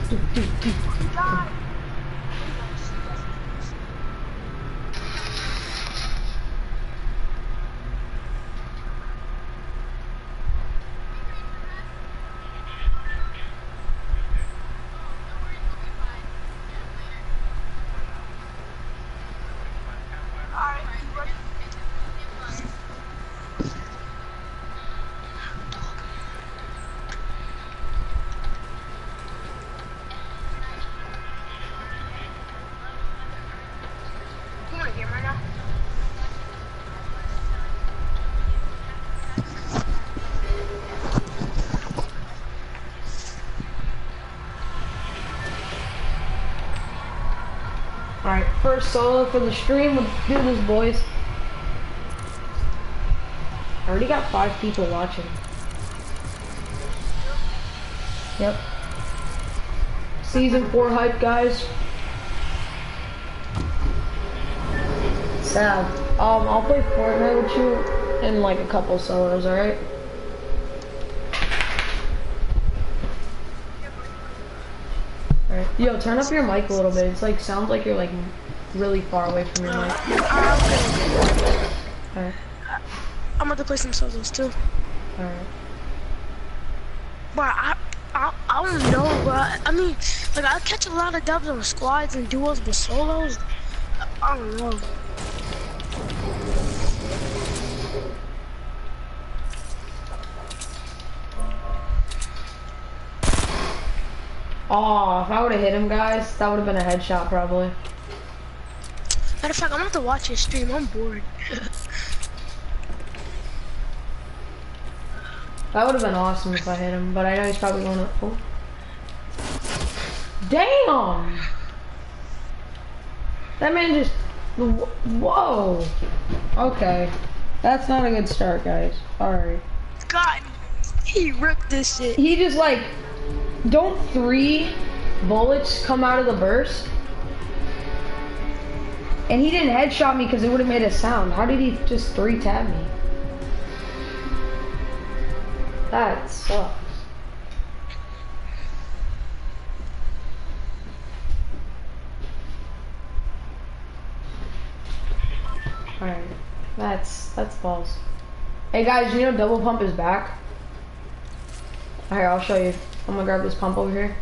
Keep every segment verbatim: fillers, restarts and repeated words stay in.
Alright, first solo for the stream. Let's do this, boys. I already got five people watching. Yep. Season four hype, guys. Sad. Um, I'll play Fortnite with you in like a couple solos, alright? Alright. Yo, turn up your mic a little bit. It's like, sounds like you're like really far away from your mic. Alright. I'm about to play some solos too. Alright. But I, I, I don't know, but I mean, like I catch a lot of dubs on squads and duos, but solos, I don't know. Oh, if I would have hit him, guys, that would have been a headshot probably. Matter of fact, I'm about to watch his stream. I'm bored. That would have been awesome if I hit him, but I know he's probably going to. Oh. Damn! That man just. Whoa! Okay. That's not a good start, guys. Alright. God, he ripped this shit. He just like. Don't three bullets come out of the burst? And he didn't headshot me because it would have made a sound. How did he just three tab me? That sucks. Alright. That's that's balls. Hey guys, you know double pump is back? Here, I'll show you. I'm gonna grab this pump over here.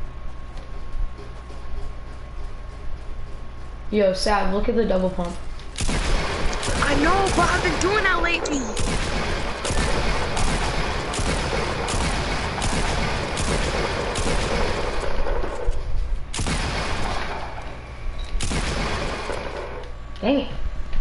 Yo, Sav, look at the double pump. I know, but I've been doing that lately. Dang it.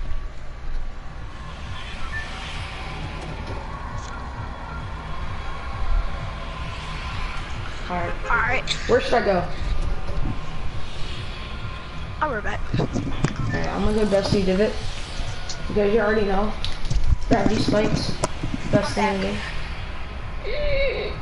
Alright. Alright. Where should I go? I'll be back. Alright, I'm gonna go Dusty Divot. Because you already know. Grab these spikes. Best thing in the game.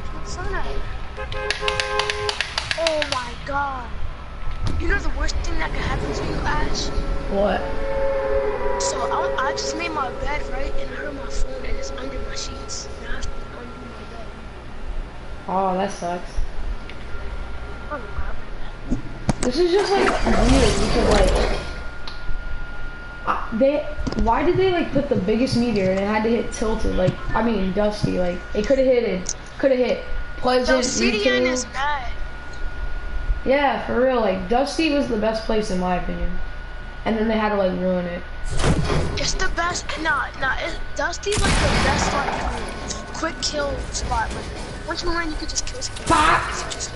Oh my god. You know the worst thing that could happen to you, Ash? What? So I, I just made my bed, right? And I heard my phone and it's under my sheets. And I have to undo my bed. Oh, that sucks. Oh my god. This is just like weird because like uh, they why did they like put the biggest meteor and it had to hit tilted, like I mean Dusty, like it could have hit it could have hit Pleasant. No, C D N is bad. Yeah, for real, like Dusty was the best place in my opinion. And then they had to like ruin it. It's the best. Nah, nah. It, Dusty's like the best like um, quick kill spot. Like once you land, you can just kill someone. Just...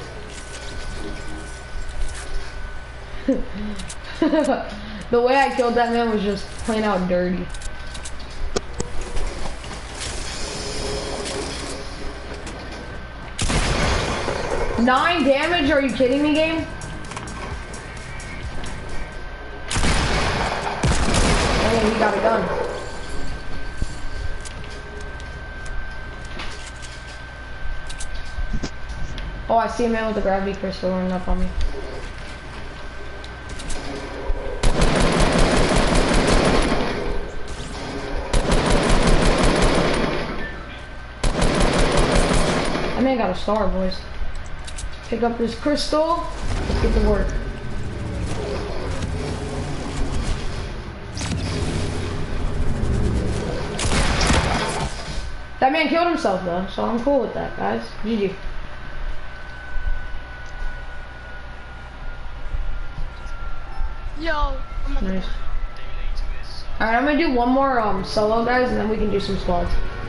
The way I killed that man was just plain out dirty. Nine damage? Are you kidding me, game? Oh, he got a gun. Oh, I see a man with a gravity crystal running up on me. That man got a star, boys. Pick up this crystal. Let's get to work. That man killed himself though, so I'm cool with that, guys. G G. Yo, I'm on Nice. Alright, I'm gonna do one more um solo, guys, and then we can do some squads.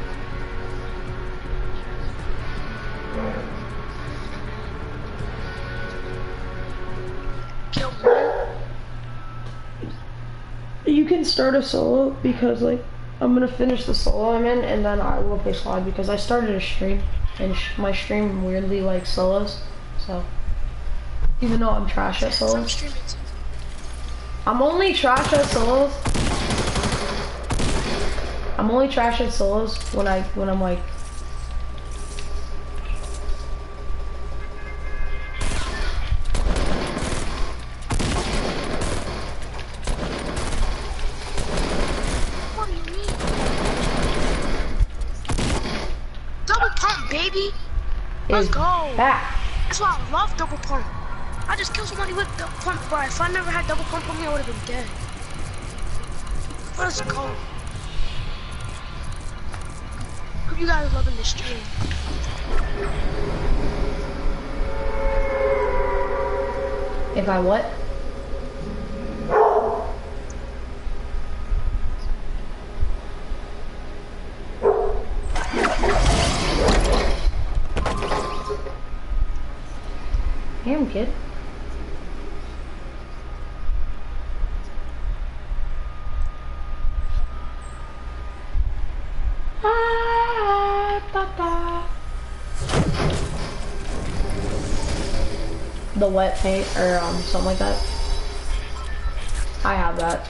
Kill one. You can start a solo because like I'm gonna finish the solo I'm in, and then I will play squad because I started a stream, and sh my stream weirdly likes solos, so even though I'm trash at So I'm solos, streaming too. I'm only trash at solos. I'm only trash at solos when I when I'm like. What do you mean? Double pump, baby. Let's Is go. back. That's why I love double pump. I just killed somebody with double pump, bro. If I never had double pump on me, I would have been dead. Let's go. Hope you guys loving this stream. If I what? Damn, kid. Ah, da, da. The wet paint or um something like that. I have that.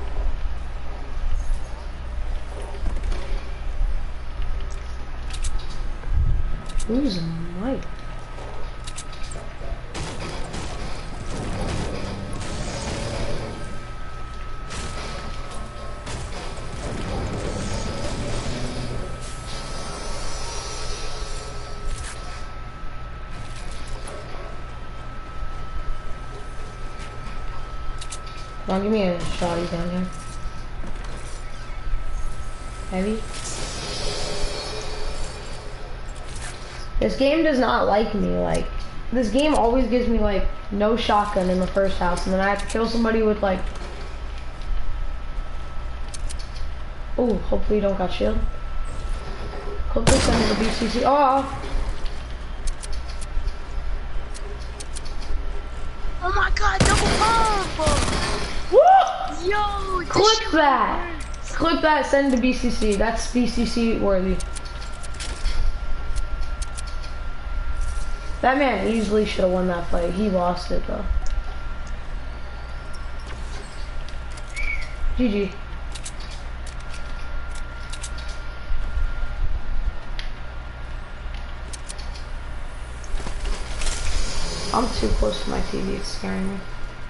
Who's Mike? Come on, give me a shot down here. Heavy. This game does not like me, like, this game always gives me, like, no shotgun in the first house, and then I have to kill somebody with, like, oh, hopefully you don't got shield. Clip this under the B C C, oh! Oh my god, double pump! Woo! Yo, this Clip shit that! works. Clip that, send to B C C, that's B C C worthy. That man easily should have won that fight. He lost it though. G G. I'm too close to my T V, it's scaring me.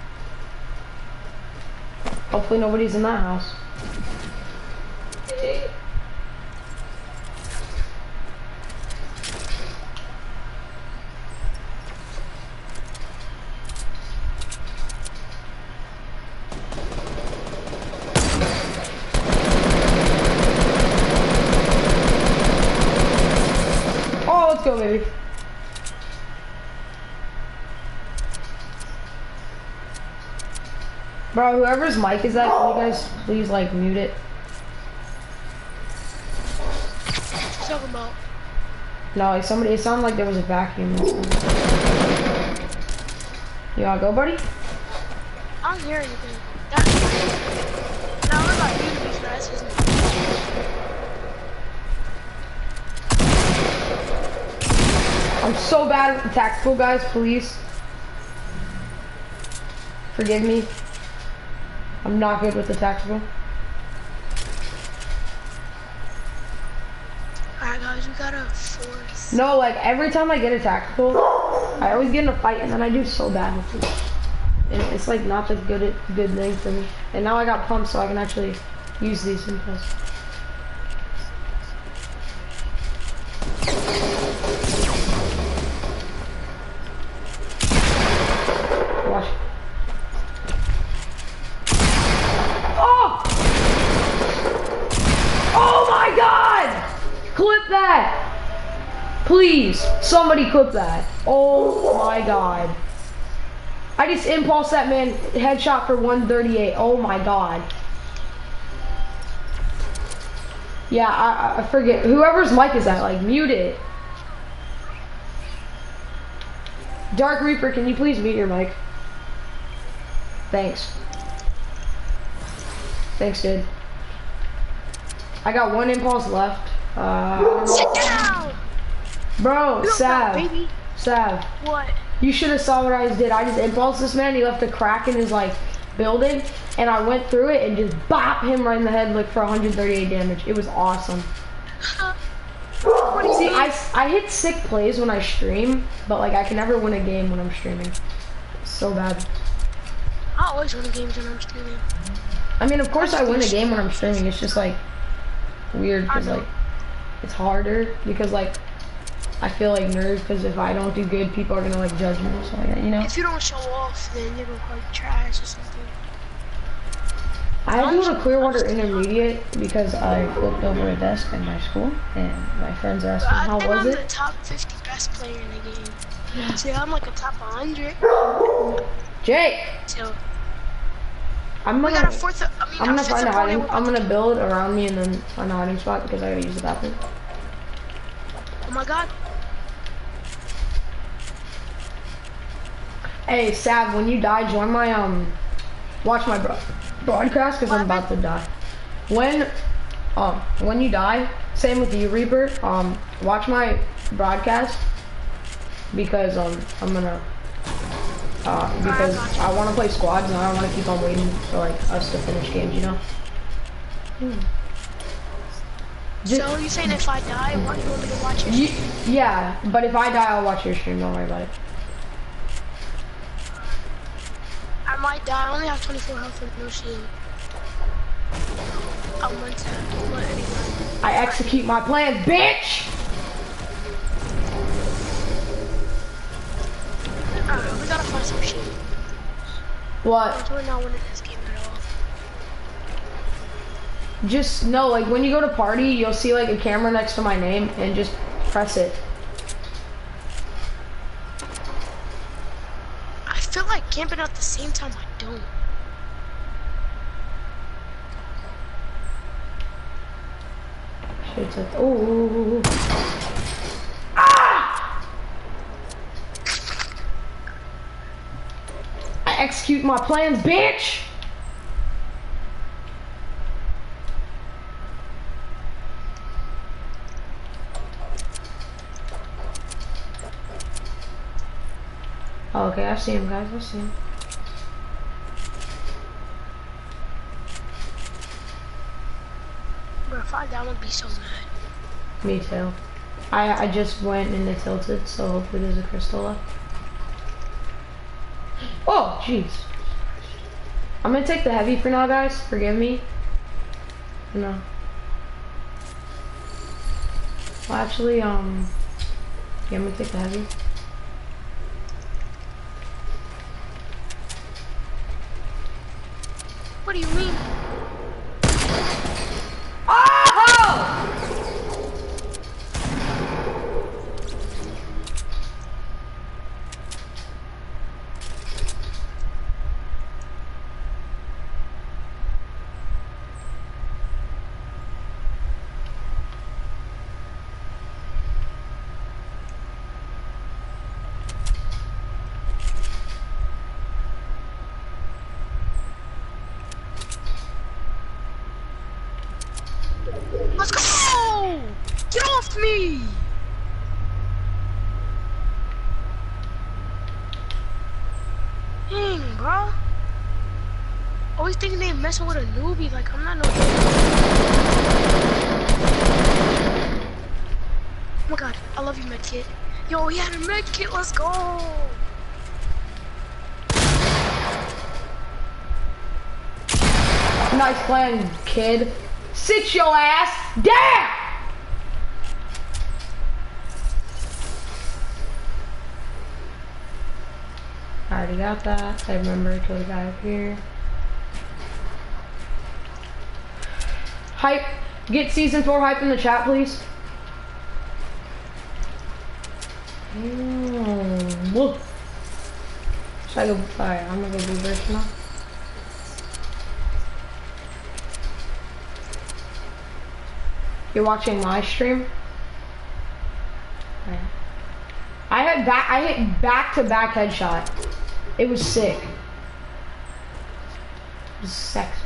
Hopefully nobody's in that house. Oh, let's go, baby. Bro, whoever's mic is that, can you guys please like mute it? Talking about. No, like somebody, it sounded like there was a vacuum. You wanna go, buddy? I don't hear anything. That, now what about you to be fast, isn't it? I'm so bad with the tactical, guys, please. Forgive me. I'm not good with the tactical. Alright guys, we got a fourth. No, like every time I get a tactical, I always get in a fight and then I do so bad with it. And it's like not the good good thing for me. And now I got pumps so I can actually use these sometimes. Please, somebody clip that. Oh my god. I just impulse that man headshot for one thirty-eight. Oh my god. Yeah, I, I forget. Whoever's mic is that, like, mute it. Dark Reaper, can you please mute your mic? Thanks. Thanks, dude. I got one impulse left. Uh, Sit down! Bro, You Sav. know, baby. Sav. What? You should have saw what I just did. I just impulsed this man. He left a crack in his, like, building. And I went through it and just bop him right in the head, like, for one thirty-eight damage. It was awesome. What do you See, mean? I, I hit sick plays when I stream, but, like, I can never win a game when I'm streaming. It's so bad. I always win games when I'm streaming. I mean, of course I win a game when I'm streaming. It's just, like, weird because, like, it's harder because, like, I feel like nerd because if I don't do good, people are gonna like judge me or something like that, you know? If you don't show off, then you look like trash or something. I had to go to Clearwater Intermediate because I flipped over a desk in my school, and my friends asked me, how I think was I'm it? the top fifty best player in the game. See, I'm like a top one hundred. Jake! So, I'm we gonna, got a fourth, I mean, I'm our gonna fifth find a hiding, opponent. I'm gonna build around me and then find a hiding spot because I gotta use the bathroom. Oh my god. Hey, Sav, when you die, join my, um, watch my bro broadcast because I'm about to die. When, um, when you die, same with you, Reaper, um, watch my broadcast because, um, I'm gonna, uh, because I want to play squads and I don't want to keep on waiting for, like, us to finish games, you know? Hmm. Just, So, you saying if I die, what, you want me to watch your you, stream? yeah, but if I die, I'll watch your stream, don't worry about it. I might die, I only have twenty-four health and no shield. I'm one tap, but anyway. I execute my plans, bitch! Alright, we gotta find some shit. What? We're not winning this game at all. Just no, like when you go to party, you'll see like a camera next to my name and just press it. I feel like camping at the same time, I don't. Shit's like, ooh. Ah! I execute my plans, bitch! Oh, okay, I see him, guys. I see him. Bro, if I die, I'm gonna be so mad. Me too. I I just went into tilted, so hopefully there's a crystal left. Oh, jeez. I'm gonna take the heavy for now, guys. Forgive me. No. Well, actually, um, yeah, I'm gonna take the heavy. What do you mean? Oh! Let's go! Get off me! Dang, bro. Always thinking they messing with a newbie, like I'm not no. Oh my god, I love you, medkit. Yo, he had a medkit, let's go! Nice plan, kid. Sit your ass down! I already got that. I remember to kill the guy up here. Hype. Get season four hype in the chat, please. Mm, look. Should I go? Alright, I'm gonna go blue burst now. You're watching my stream? Right. I had back I hit back to back headshot. It was sick. It was sexy.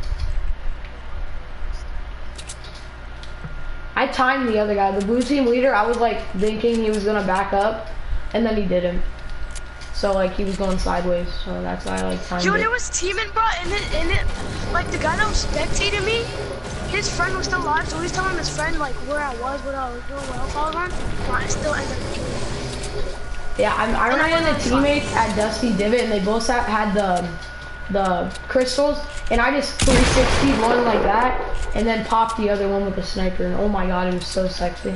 I timed the other guy, the blue team leader. I was like thinking he was gonna back up, and then he didn't. So like he was going sideways. So that's why I like timed Yo, it. there was teaming, bro, and it, and it, like the guy that was spectating me, his friend was still alive, so he's telling his friend like where I was, what I was doing, what else I was on. But I still ended up killing him. Yeah, I'm, I ran into teammates at Dusty Divot, and they both had had the the crystals, and I just three sixty one like that, and then popped the other one with the sniper, and oh my god, it was so sexy.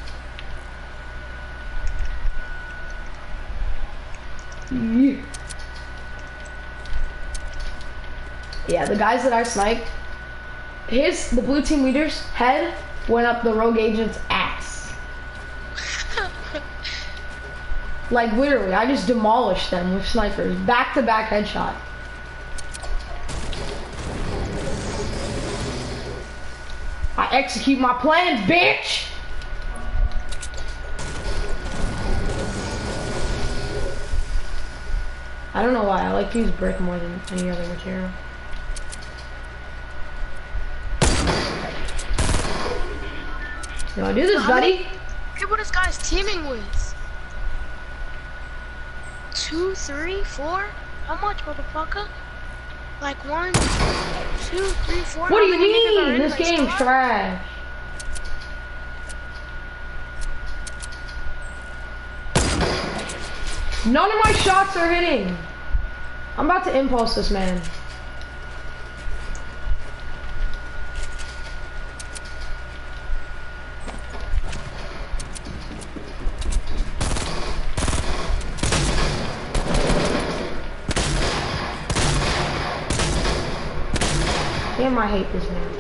Yeah. Yeah, the guys that I sniped, his, the blue team leader's head went up the rogue agent's ass. Like literally, I just demolished them with snipers, back to back headshot. I execute my plans, bitch! I don't know why, I like to use brick more than any other material. You wanna do this, buddy? Look at what this guy's teaming with. Two, three, four? How much, motherfucker? Like one, two, three, four. What do you How many niggas are mean? in This my game's squad? trash. None of my shots are hitting. I'm about to impulse this man. Damn, I hate this man.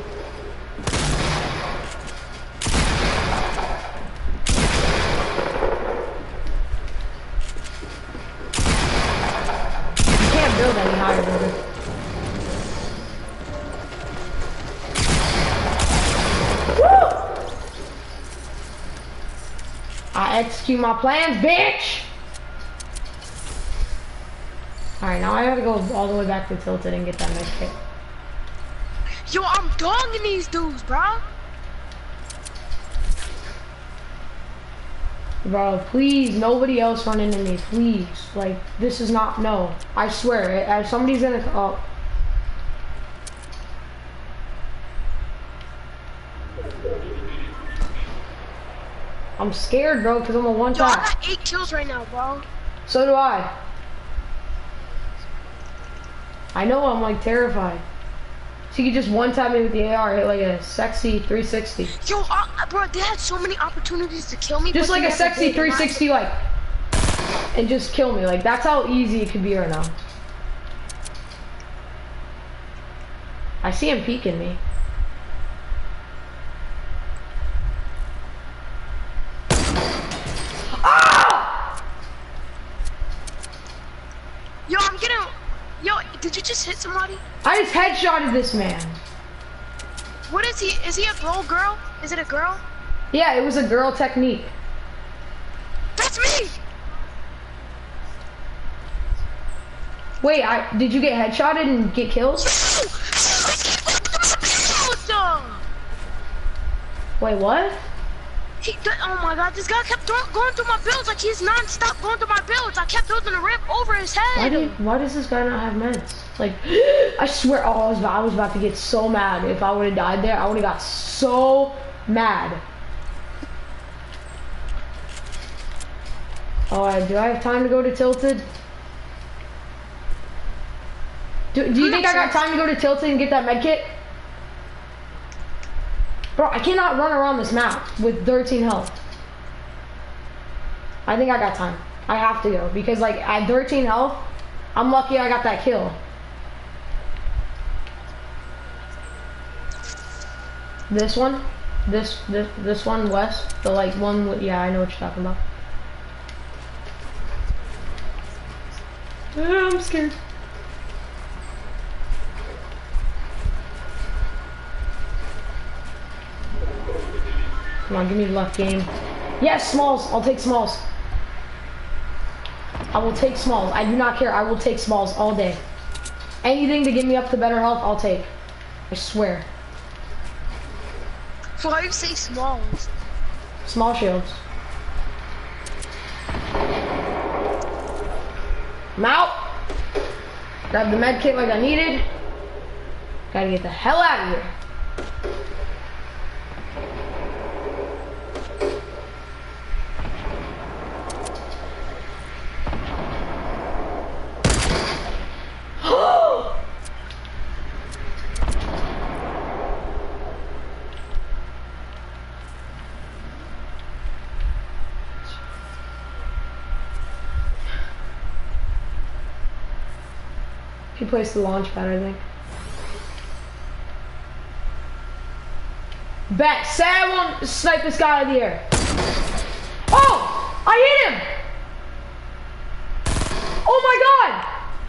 You can't build any higher than this. Woo! I execute my plans, bitch! Alright, now I gotta go all the way back to Tilted and get that med kit. Yo, I'm dogging these dudes, bro. Bro, please, nobody else run into me, please. Like, this is not, no. I swear, if somebody's gonna, oh. I'm scared, bro, because I'm a one Yo, I shot. got eight kills right now, bro. So do I. I know, I'm like terrified. So you could just one tap me with the A R, hit like a sexy three sixty. Yo, uh, bro, they had so many opportunities to kill me. Just but like they a never sexy did. three sixty, like, and just kill me. Like, that's how easy it could be right now. I see him peeking me. Ah! Yo, I'm getting. Yo, did you just hit somebody? I just headshotted this man. What is he? Is he a girl? Girl? Is it a girl? Yeah, it was a girl technique. That's me. Wait, I did you get headshotted and get killed? Wait, what? He, th oh my god, this guy kept th going through my builds like he's non-stop going through my builds. I kept building a ramp over his head. Why, did, why does this guy not have meds? Like, I swear, oh, I was, about, I was about to get so mad. If I would have died there, I would have got so mad. Alright, do I have time to go to Tilted? Do, do you think I got time to go to Tilted and get that med kit? Bro, I cannot run around this map with thirteen health. I think I got time. I have to go because like at thirteen health, I'm lucky I got that kill. This one, this this this one west, the like one. With, yeah, I know what you're talking about. Yeah, I'm scared. Come on, give me luck, game. Yes, smalls. I'll take smalls. I will take smalls. I do not care. I will take smalls all day. Anything to get me up to better health, I'll take. I swear. Why do you say smalls? Small shields. I'm out. Grab the med kit like I needed. Gotta get the hell out of here. He placed the launch pad, I think. Bet. Say I won't snipe this guy out of the air. Oh! I hit him! Oh my god!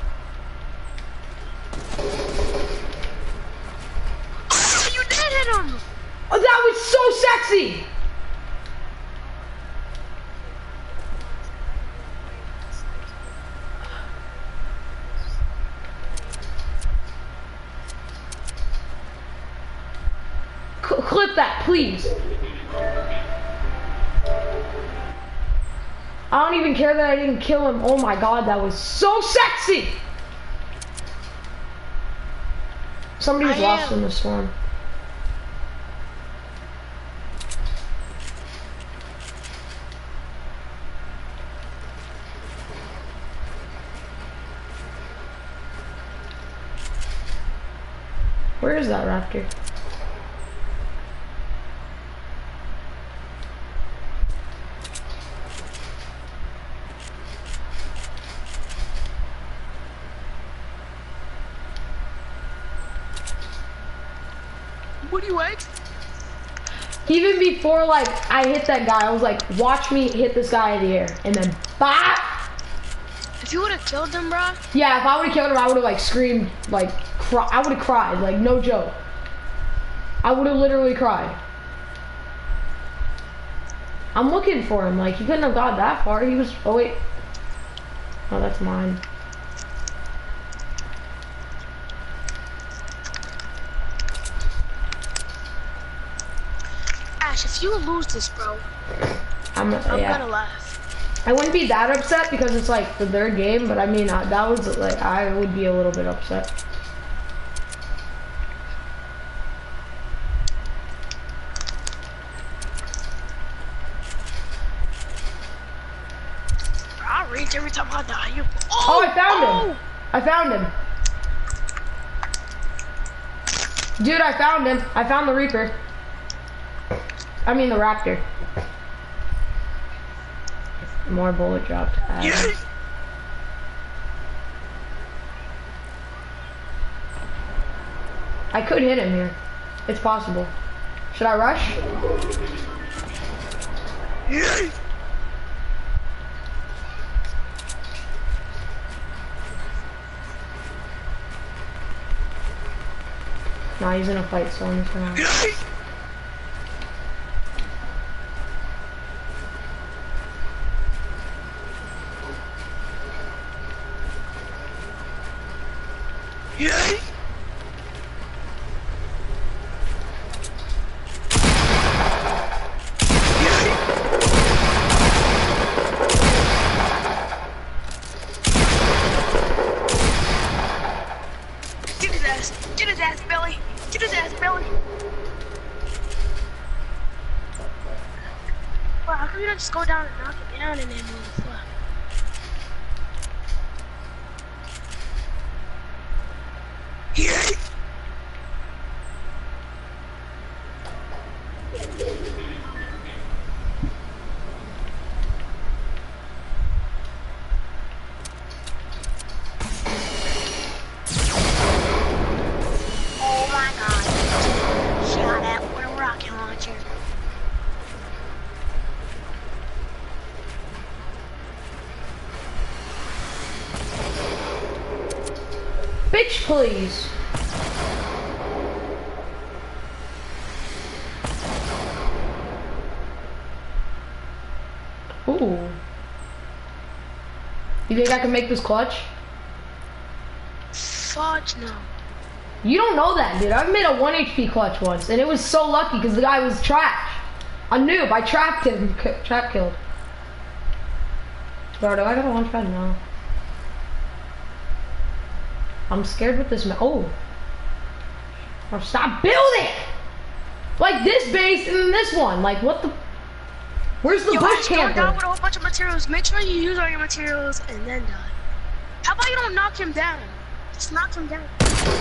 Oh, you did hit him! Oh, that was so sexy! Clip that, please. I don't even care that I didn't kill him. Oh my god, that was so sexy! Somebody was lost in the storm. Where is that raptor? What do you wait? Even before, like, I hit that guy, I was like, watch me hit this guy in the air. And then, bop! If you would have killed him, bro. Yeah, if I would have killed him, I would have, like, screamed, like, cry. I would have cried, like, no joke. I would have literally cried. I'm looking for him, like, he couldn't have got that far. He was, oh, wait. Oh, that's mine. If you lose this, bro, I'm, I'm yeah. gonna laugh. I wouldn't be that upset because it's like the third game, but I mean, uh, that was like, I would be a little bit upset. I'll rage every time I die. You. Oh, Oh, I found oh! him. I found him. Dude, I found him. I found the Reaper. I mean the raptor. More bullet dropped. Yes. I could hit him here. It's possible. Should I rush? Yes. Nah, he's in a fight, so I'm just gonna... Yes. Yay! Get his ass! Get his ass, Billy! Get his ass, Billy! Well, how come you don't just go down and knock it down and then move? Yay! Oh my god. Shot at with a rocket launcher. please. Ooh. You think I can make this clutch? Fudge, no. You don't know that, dude. I've made a one H P clutch once, and it was so lucky because the guy was trash. A noob. I trapped him. Trap killed. Bro, do I got a launch pad? No. I'm scared with this. Oh. Oh, stop building! Like this base and then this one. Like what the? Where's the Yo, bush going camper? down with a whole bunch of materials. Make sure you use all your materials and then die. How about you don't knock him down? Just knock him down.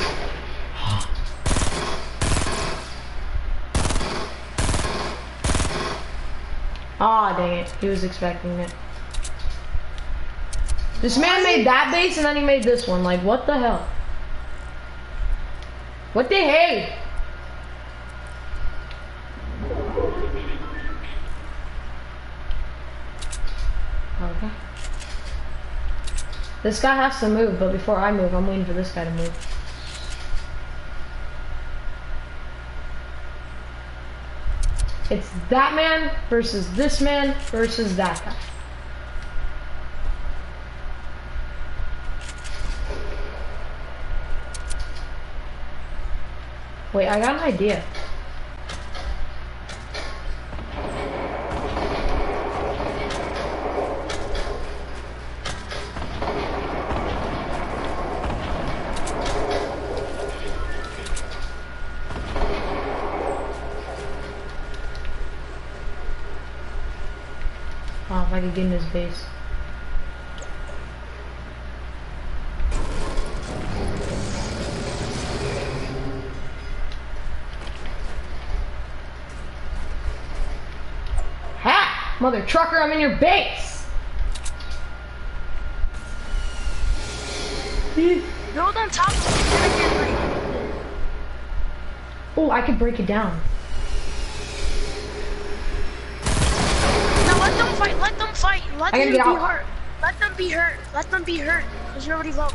Ah, dang it. He was expecting it. This man made that base and then he made this one. Like, what the hell? What the hey? Okay. This guy has to move, but before I move, I'm waiting for this guy to move. It's that man versus this man versus that guy. Wait, I got an idea. Oh, if I could get in his base. Ha! Mother trucker, I'm in your base! Build on top of it. Oh, I could break it down. Now let them fight, let them fight, let I them gotta be get out. hurt. Let them be hurt, let them be hurt. Because you're already low.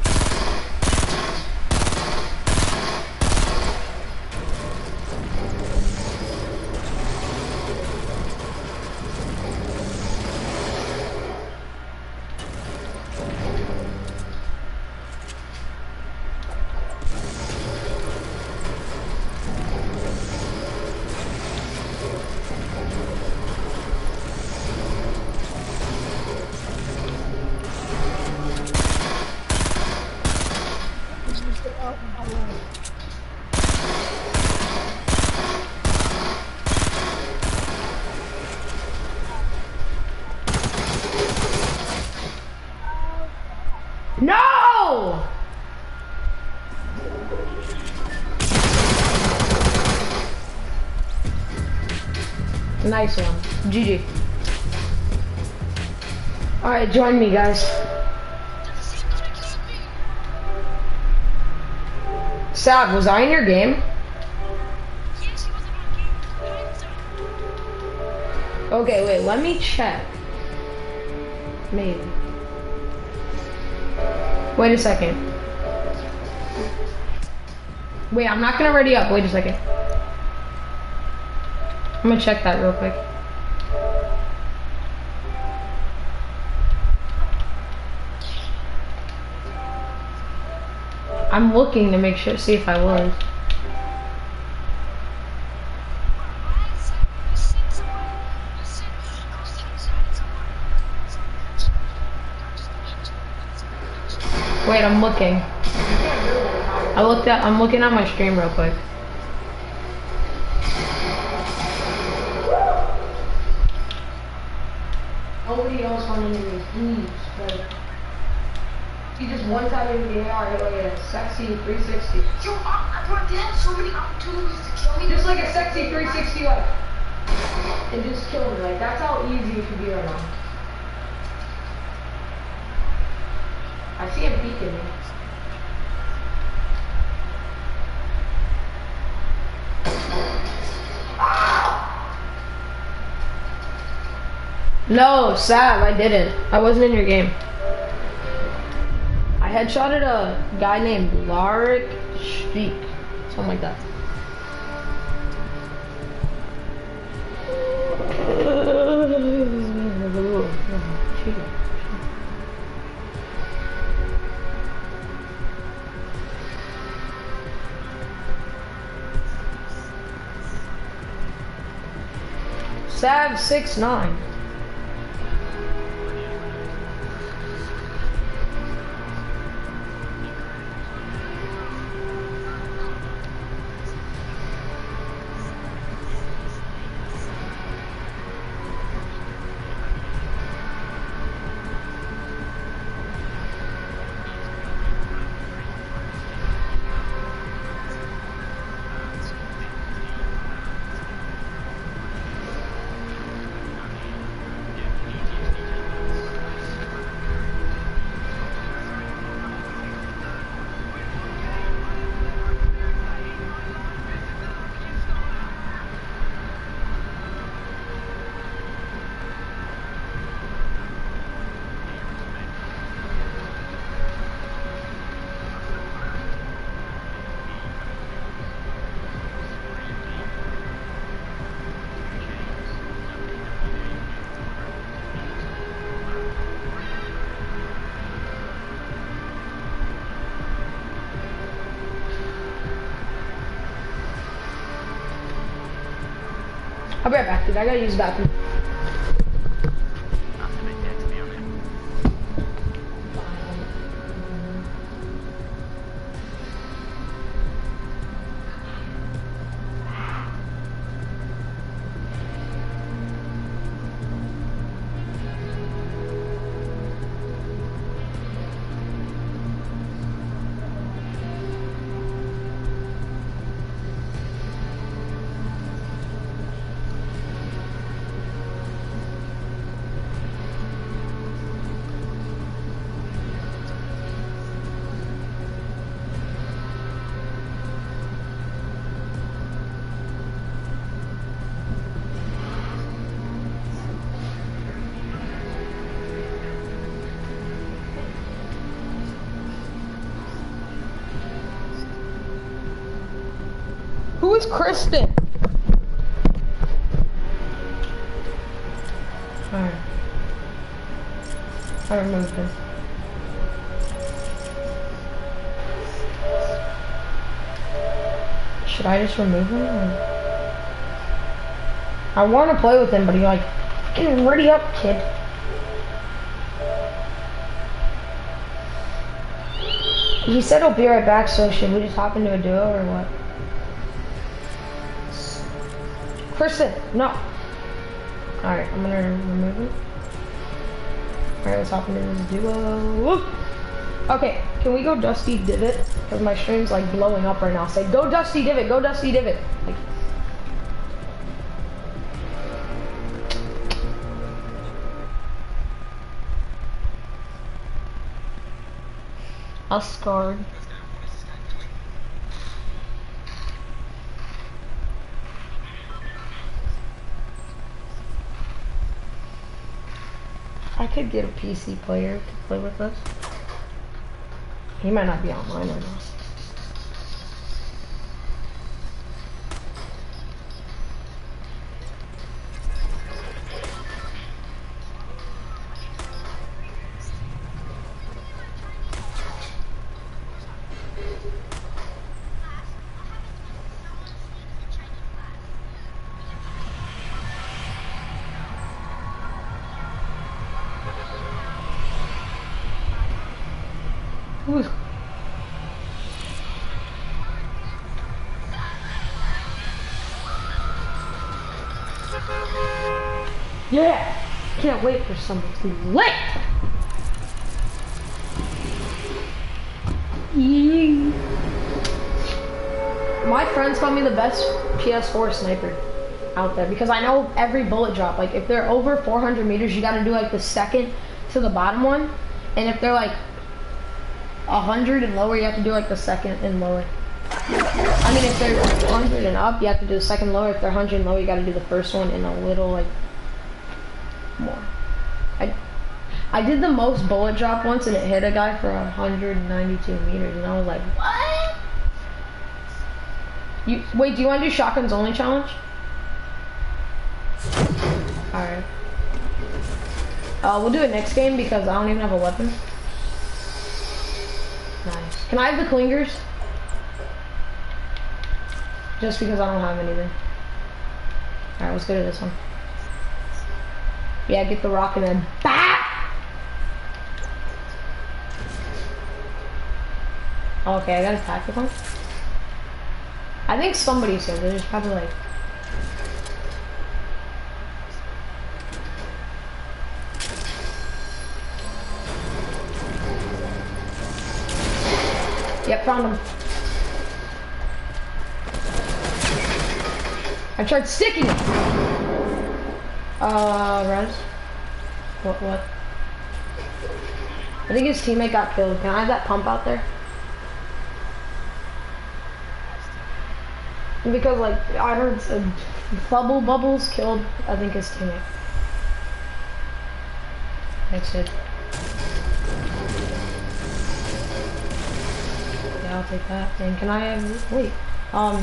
No! Nice one. G G. Alright, join me, guys. Sav, was I in your game? Okay, wait, let me check. Maybe. Wait a second. Wait, I'm not gonna ready up. Wait a second. I'm gonna check that real quick. I'm looking to make sure, see if I was. Wait, I'm looking. I looked at, I'm looking at my stream real quick. Nobody else wanted to be huge, like, he just one time in the A R hit like a sexy three sixty. Yo, I, bro, they had so many opportunities to kill me. Just like a sexy three sixty, like, and just killed me. Like, that's how easy it can be right now. I see him peeking me. No, Sav, I didn't. I wasn't in your game. I I headshotted a guy named Larik Speak, something like that. Sav six nine. I'll be right back, dude. I gotta use the bathroom. Who is Kristen? Alright. I removed this. Should I just remove him? Or... I want to play with him, but he's like, fucking ready up, kid. He said he'll be right back, so should we just hop into a duo or what? Kristen, no. Alright, I'm gonna remove it. Alright, let's hop into this duo. Whoop. Okay, can we go Dusty Divot? Because my stream's like blowing up right now. Say, go Dusty Divot, go Dusty Divot. Like, I'm scarred. I could get a P C player to play with us. He might not be online right now. Who's yeah, can't wait for something to be lit. Yee. My friends call me the best P S four sniper out there because I know every bullet drop. Like if they're over four hundred meters, you got to do like the second to the bottom one, and if they're like one hundred and lower, you have to do like the second and lower. I mean, if they're one hundred and up, you have to do the second lower. If they're one hundred and lower, you got to do the first one and a little like more. I I did the most bullet drop once and it hit a guy for one hundred ninety-two meters and I was like, what? You wait, do you want to do shotguns only challenge? Alright. Uh, we'll do it next game because I don't even have a weapon. Nice. Can I have the clingers? Just because I don't have anything. Alright, let's go to this one. Yeah, get the rock and then BAM! Okay, I got a tactical one. I think somebody said there's probably like Yep, found him. I tried sticking it. Uh, res. What, what? I think his teammate got killed. Can I have that pump out there? Because, like, I heard uh, Bubble Bubbles killed, I think, his teammate. That's it. Yeah, I'll take that. And can I have, wait, um,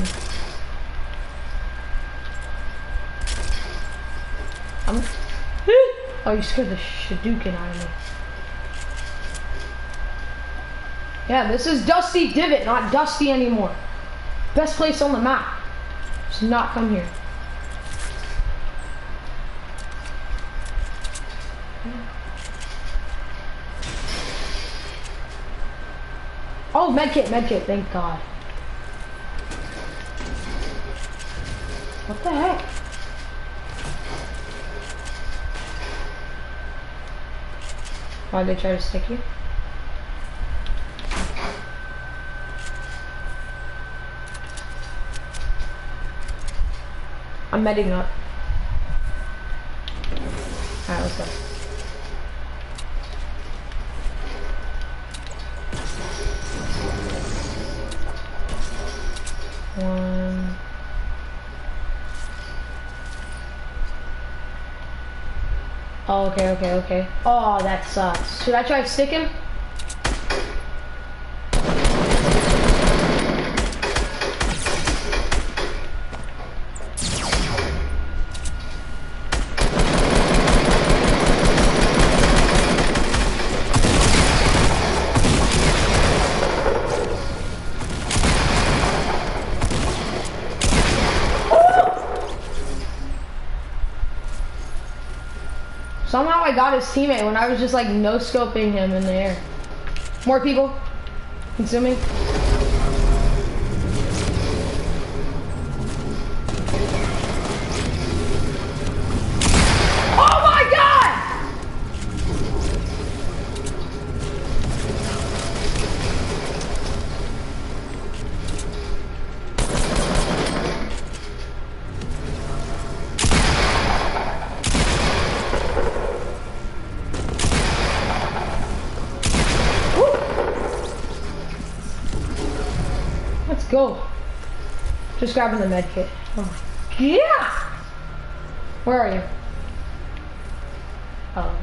I'm, oh, you scared the Shadookin out of me. Yeah, this is Dusty Divot, not Dusty anymore. Best place on the map. Just not come here. Oh, medkit, medkit, thank God. What the heck? Why'd they try to stick you? I'm medding up. Alright, let's go. One. Oh, okay, okay, okay. Oh, that sucks. Should I try to stick him? Somehow I got his teammate when I was just like no-scoping him in the air. More people consuming. Oh my God! Go. Just grabbing the med kit. Oh. Yeah. Where are you? Oh.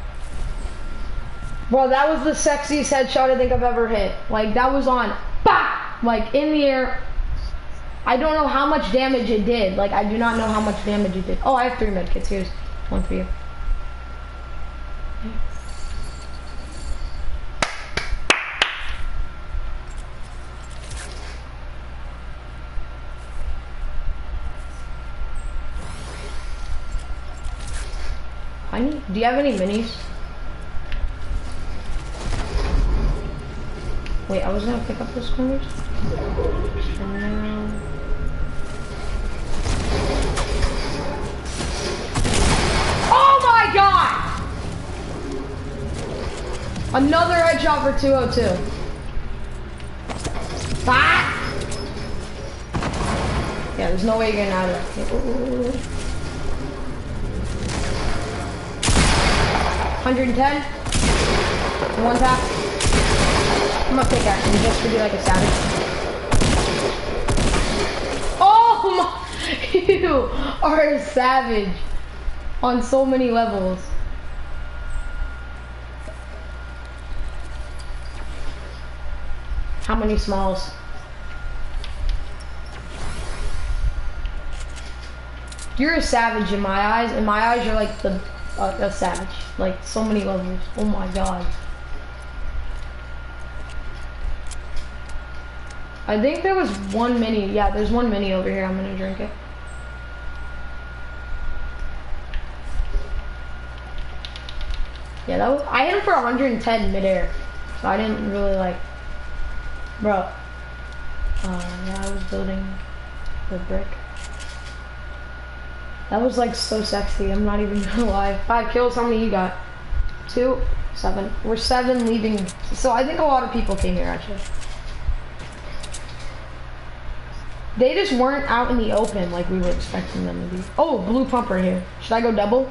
Bro, that was the sexiest headshot I think I've ever hit. Like that was on, bah! Like in the air. I don't know how much damage it did. Like I do not know how much damage it did. Oh, I have three med kits. Here's one for you. I need, do you have any minis? Wait, I was gonna pick up those corners. And now... Oh my God! Another headshot for two oh two. Ah! Yeah, there's no way you're getting out of that. Ooh. one hundred ten. One tap. I'm gonna pick at him just to be like a savage. Oh my! You are a savage on so many levels. How many smalls? You're a savage in my eyes. In my eyes, you're like the uh, a savage. Like so many levels. Oh my god. I think there was one mini. Yeah, there's one mini over here. I'm gonna drink it. Yeah, that was, I hit him for one hundred ten midair, so I didn't really like, bro. Uh, yeah, I was building the brick. That was like so sexy. I'm not even gonna lie. Five kills. How many you got? Two, seven. We're seven leaving. So I think a lot of people came here actually. They just weren't out in the open like we were expecting them to be. Oh, blue pump right here. Should I go double?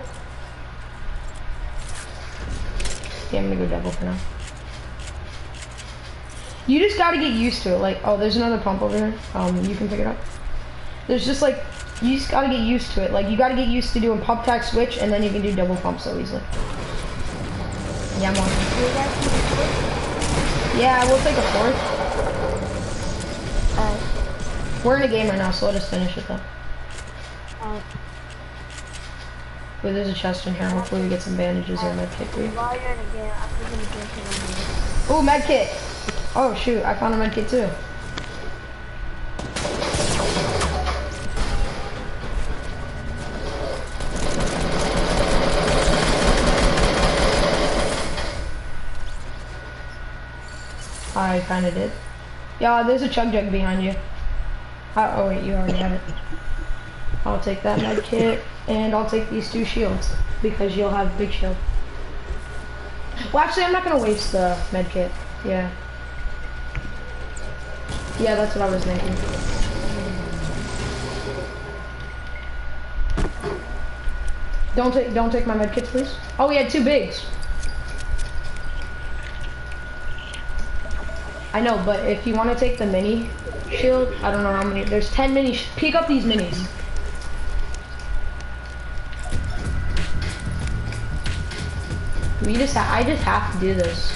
Yeah, I'm gonna go double for now. You just gotta get used to it. Like, oh, there's another pump over here. Um, you can pick it up. There's just like, you just gotta get used to it. Like, you gotta get used to doing pump tag switch, and then you can do double pump so easily. Yeah, I'm on. Yeah, we'll take a fourth. Alright. We're in a game right now, so let us finish it though. Alright. Wait, there's a chest in here. Hopefully we get some bandages or a med kit for you. While you're in a game, I'm gonna drink it on here. Oh, med kit! Oh shoot, I found a med kit too. I kinda did. Yeah, there's a chug jug behind you. Uh, oh wait, you already have it. I'll take that med kit, and I'll take these two shields, because you'll have big shield. Well, actually, I'm not gonna waste the med kit. Yeah. Yeah, that's what I was thinking. Don't take, don't take my med kits, please. Oh, we had two bigs. I know, but if you want to take the mini shield, I don't know how many. There's ten mini. Pick up these minis. We just. Ha I just have to do this.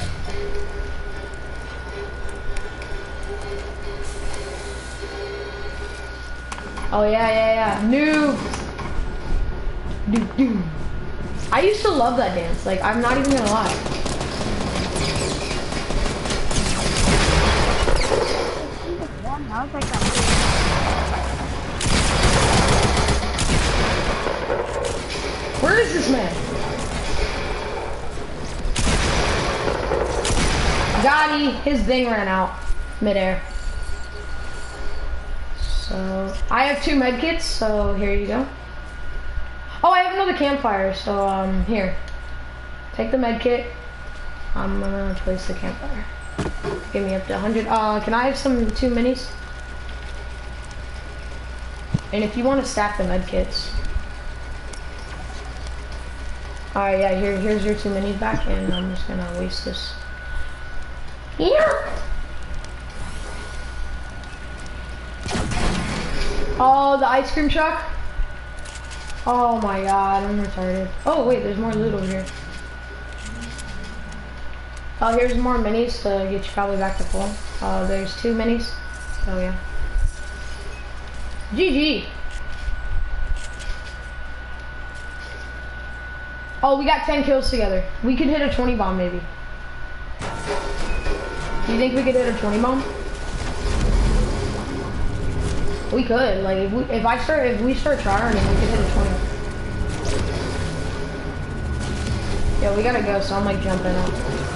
Oh yeah, yeah, yeah. Noob. Do do. I used to love that dance. Like, I'm not even gonna lie. I was like that. Where is this man? Got he. His thing ran out midair. So I have two med kits, so here you go. Oh, I have another campfire, so um here. Take the med kit. I'm gonna place the campfire. Give me up to one hundred. Uh, can I have some two minis? And if you want to stack the med kits. Alright, yeah, here, here's your two minis back, and I'm just gonna waste this. Yeah. Oh, the ice cream truck. Oh my god, I'm retarded. Oh wait, there's more loot over here. Oh, here's more minis to get you probably back to full. Oh, there's two minis. Oh yeah. G G. Oh, we got ten kills together. We could hit a twenty bomb maybe. Do you think we could hit a twenty bomb? We could. Like if we if I start if we start trying, we could hit a twenty. Yeah, we gotta go, so I'm like jumping up.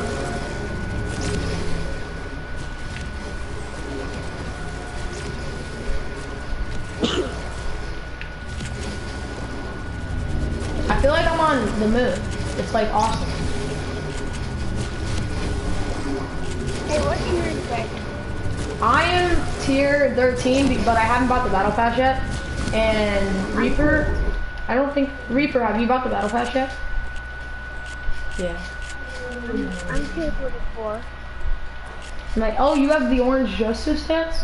I feel like I'm on the moon. It's like awesome. Hey, what tier are you guys? I am tier thirteen, but I haven't bought the battle pass yet. And Reaper, I don't think, Reaper, have you bought the battle pass yet? Yeah. I'm tier forty-four. I'm like, oh, you have the orange justice stance?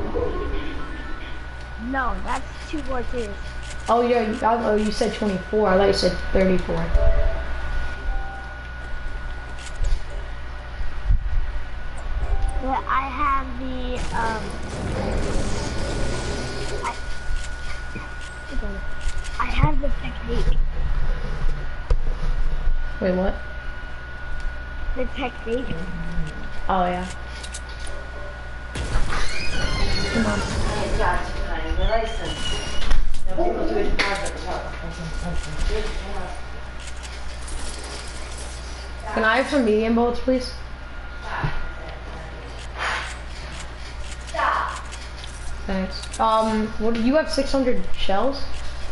No, that's two more tiers. Oh yeah, you, oh, you said twenty-four. I thought you said thirty-four. No, Yeah, I have the, um, I, I have the technique. Wait, what? The technique. Oh, yeah. Come on. I got you, honey. The license. No people do it private. Can I have some medium bullets, please? Stop. Thanks. Um, what do you have? six hundred shells?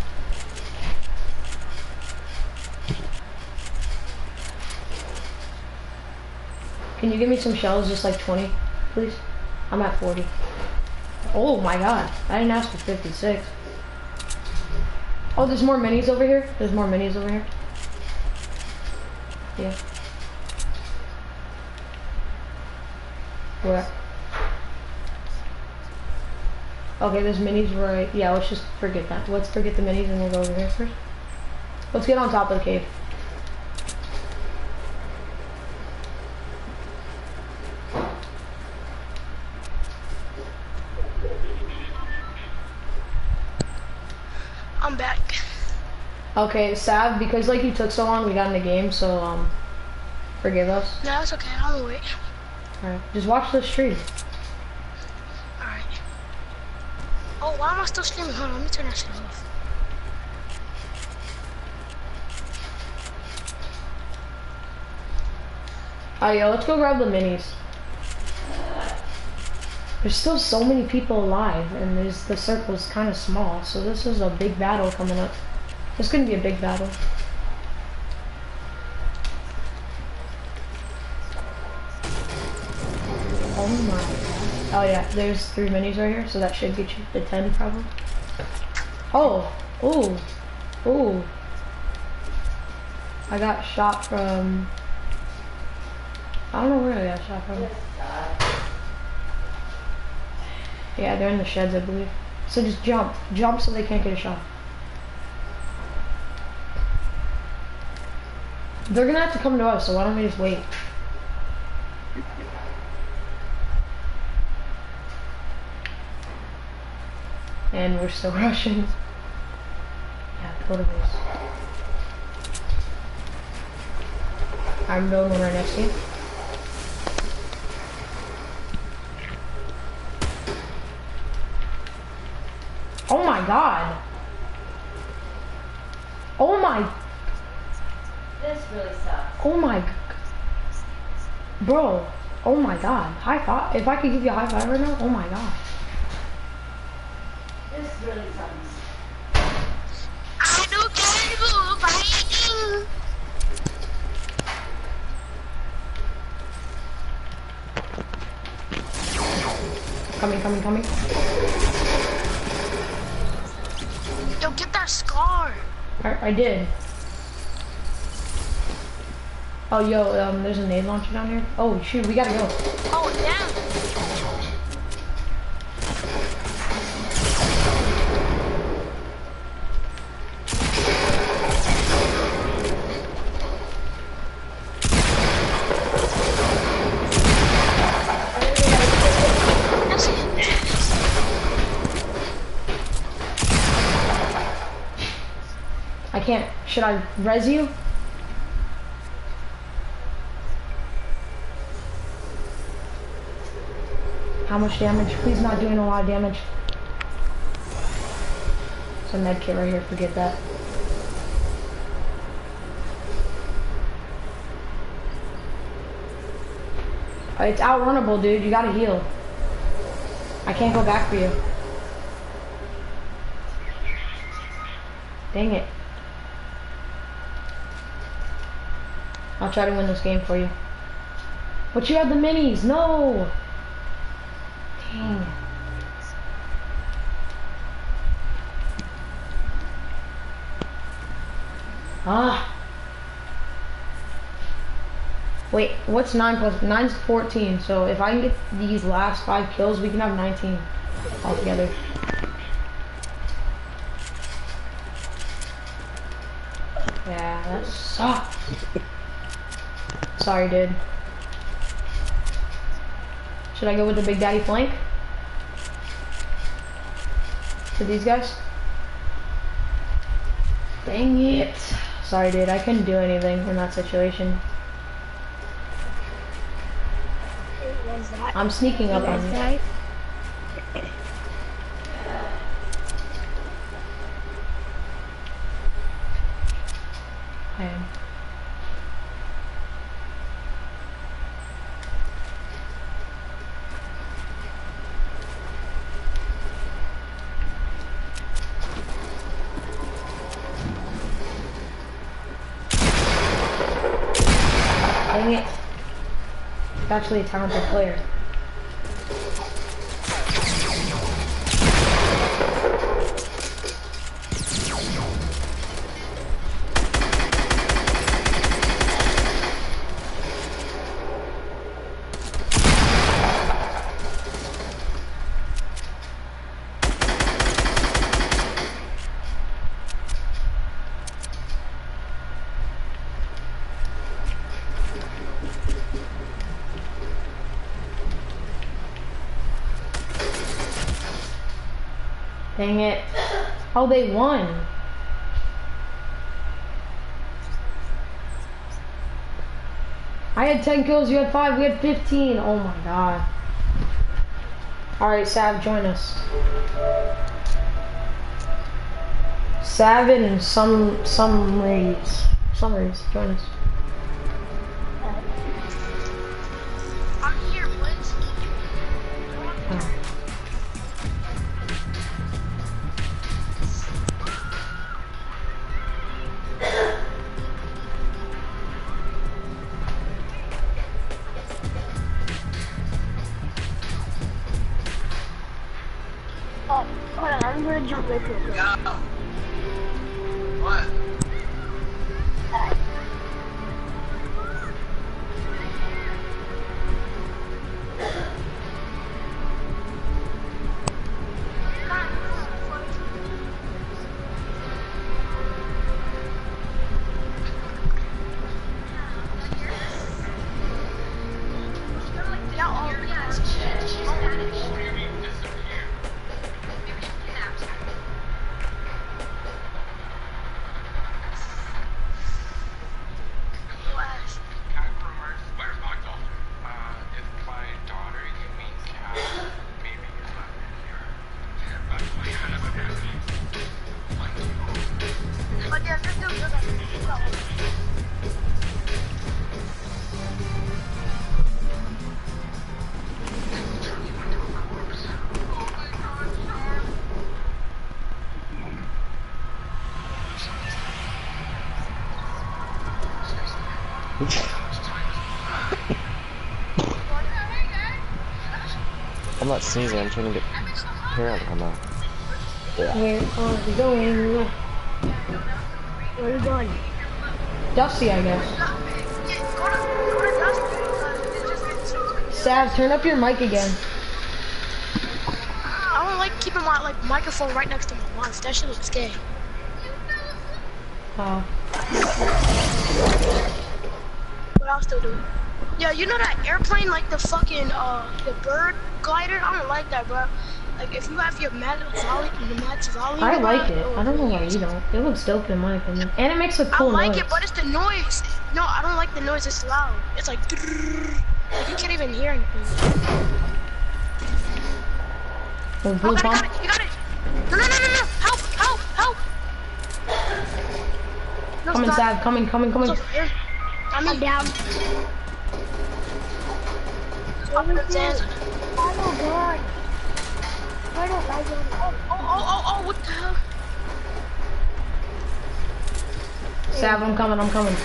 Can you give me some shells, just like twenty, please? I'm at forty. Oh my god, I didn't ask for fifty-six. Oh, there's more minis over here? There's more minis over here? Yeah. Where? Okay, there's minis right. Yeah, let's just forget that. Let's forget the minis and we'll go over here first. Let's get on top of the cave. I'm back. Okay, Sav, because like you took so long, we got in the game, so um, forgive us. No, it's okay. I'll wait. Alright, just watch the stream. Alright. Oh, why am I still streaming? Hold on, let me turn that shit off. Alright, yo, let's go grab the minis. There's still so many people alive, and there's, the circle's kind of small, so this is a big battle coming up. It's gonna be a big battle. Oh my god. Oh yeah, there's three minis right here, so that should get you to ten probably. Oh, ooh, ooh. I got shot from, I don't know where I got shot from. Yeah, they're in the sheds, I believe. So just jump. Jump so they can't get a shot. They're gonna have to come to us, so why don't we just wait? And we're still rushing. Yeah, go to base. I'm building one right next to you. Oh my god. Oh my. This really sucks. Oh my. Bro. Oh my god. High five. If I could give you a high five right now. Oh my god. This really sucks. I don't care who fighting. Coming, coming, coming. Yo, get that scar. I, I did. Oh, yo, um, there's a nade launcher down here. Oh, shoot, we gotta go. Oh, damn. I can't. Should I res you? How much damage? Please not doing a lot of damage. It's a med kit right here, forget that. Uh, It's outrunnable, dude. You gotta heal. I can't go back for you. Dang it. I'll try to win this game for you. But you have the minis. No. Dang. Ah. Wait, what's nine plus? Nine's fourteen. So if I can get these last five kills, we can have nineteen altogether. Yeah, that sucks. Sorry, dude. Should I go with the Big Daddy flank? To these guys? Dang it. Sorry, dude. I couldn't do anything in that situation. I'm sneaking up on you. Guys, I am. Dang it. He's actually a talented player. Dang it. Oh, they won. I had ten kills, you had five, we had fifteen. Oh my god. Alright, Sav, join us. Sav and some, some ladies. Some ladies, join us. I'm here, Blitz. Oh. oh, hold on, I'm gonna jump right quick. What? Yeah, all yes. Where's my daughter? Uh, if my daughter, you mean Kat, maybe you're not here. Yeah, but we have a family. But yeah, just do good. I'm not sneezing, I'm trying to get hair out of my mouth. Yeah. Where are we going? Where are you going? Dusty, I guess. Sav, turn up your mic again. I don't like keeping my like microphone right next to my mouth. That shit looks gay. Oh. But I'll still do it. Yeah, you know that airplane, like the fucking uh the bird glider? I don't like that, bro. Like if you have your Max Volley, your Max Volley. I like it. I don't know why you don't. It looks dope in my opinion. And it makes a cool I like noise. it, but it's the noise. No, I don't like the noise. It's loud. It's like, like you can't even hear anything. Oh, Oh, blue got it, pump. got it, you got it. No, no, no, no, no. Help, help, help. No, Coming, stop. Sav. Coming, coming, coming. It's over here. I'm I'm in. down. Up the stairs. Oh my god. I don't like it. Oh, oh, oh, oh, what the hell? Sav, I'm coming, I'm coming.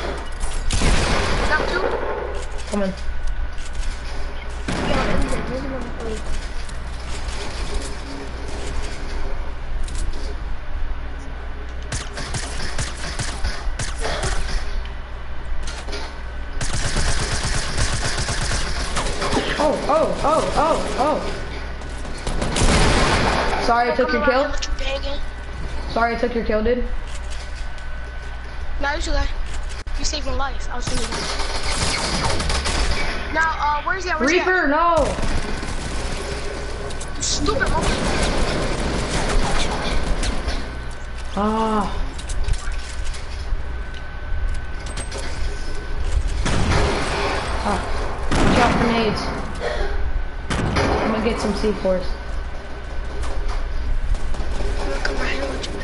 Down two? Coming. Yeah, I'm good. Where's the number three? Oh, oh, oh, oh, oh. Sorry I took your kill. Sorry I took your kill, dude. No, it's okay. You saved my life. I was gonna die. Now, uh, where's he at? Where's he at? Reaper, no! You stupid monkey. Ah. Ah. Watch out for nades. I'm gonna get some C fours. I'm gonna come right here with you, man.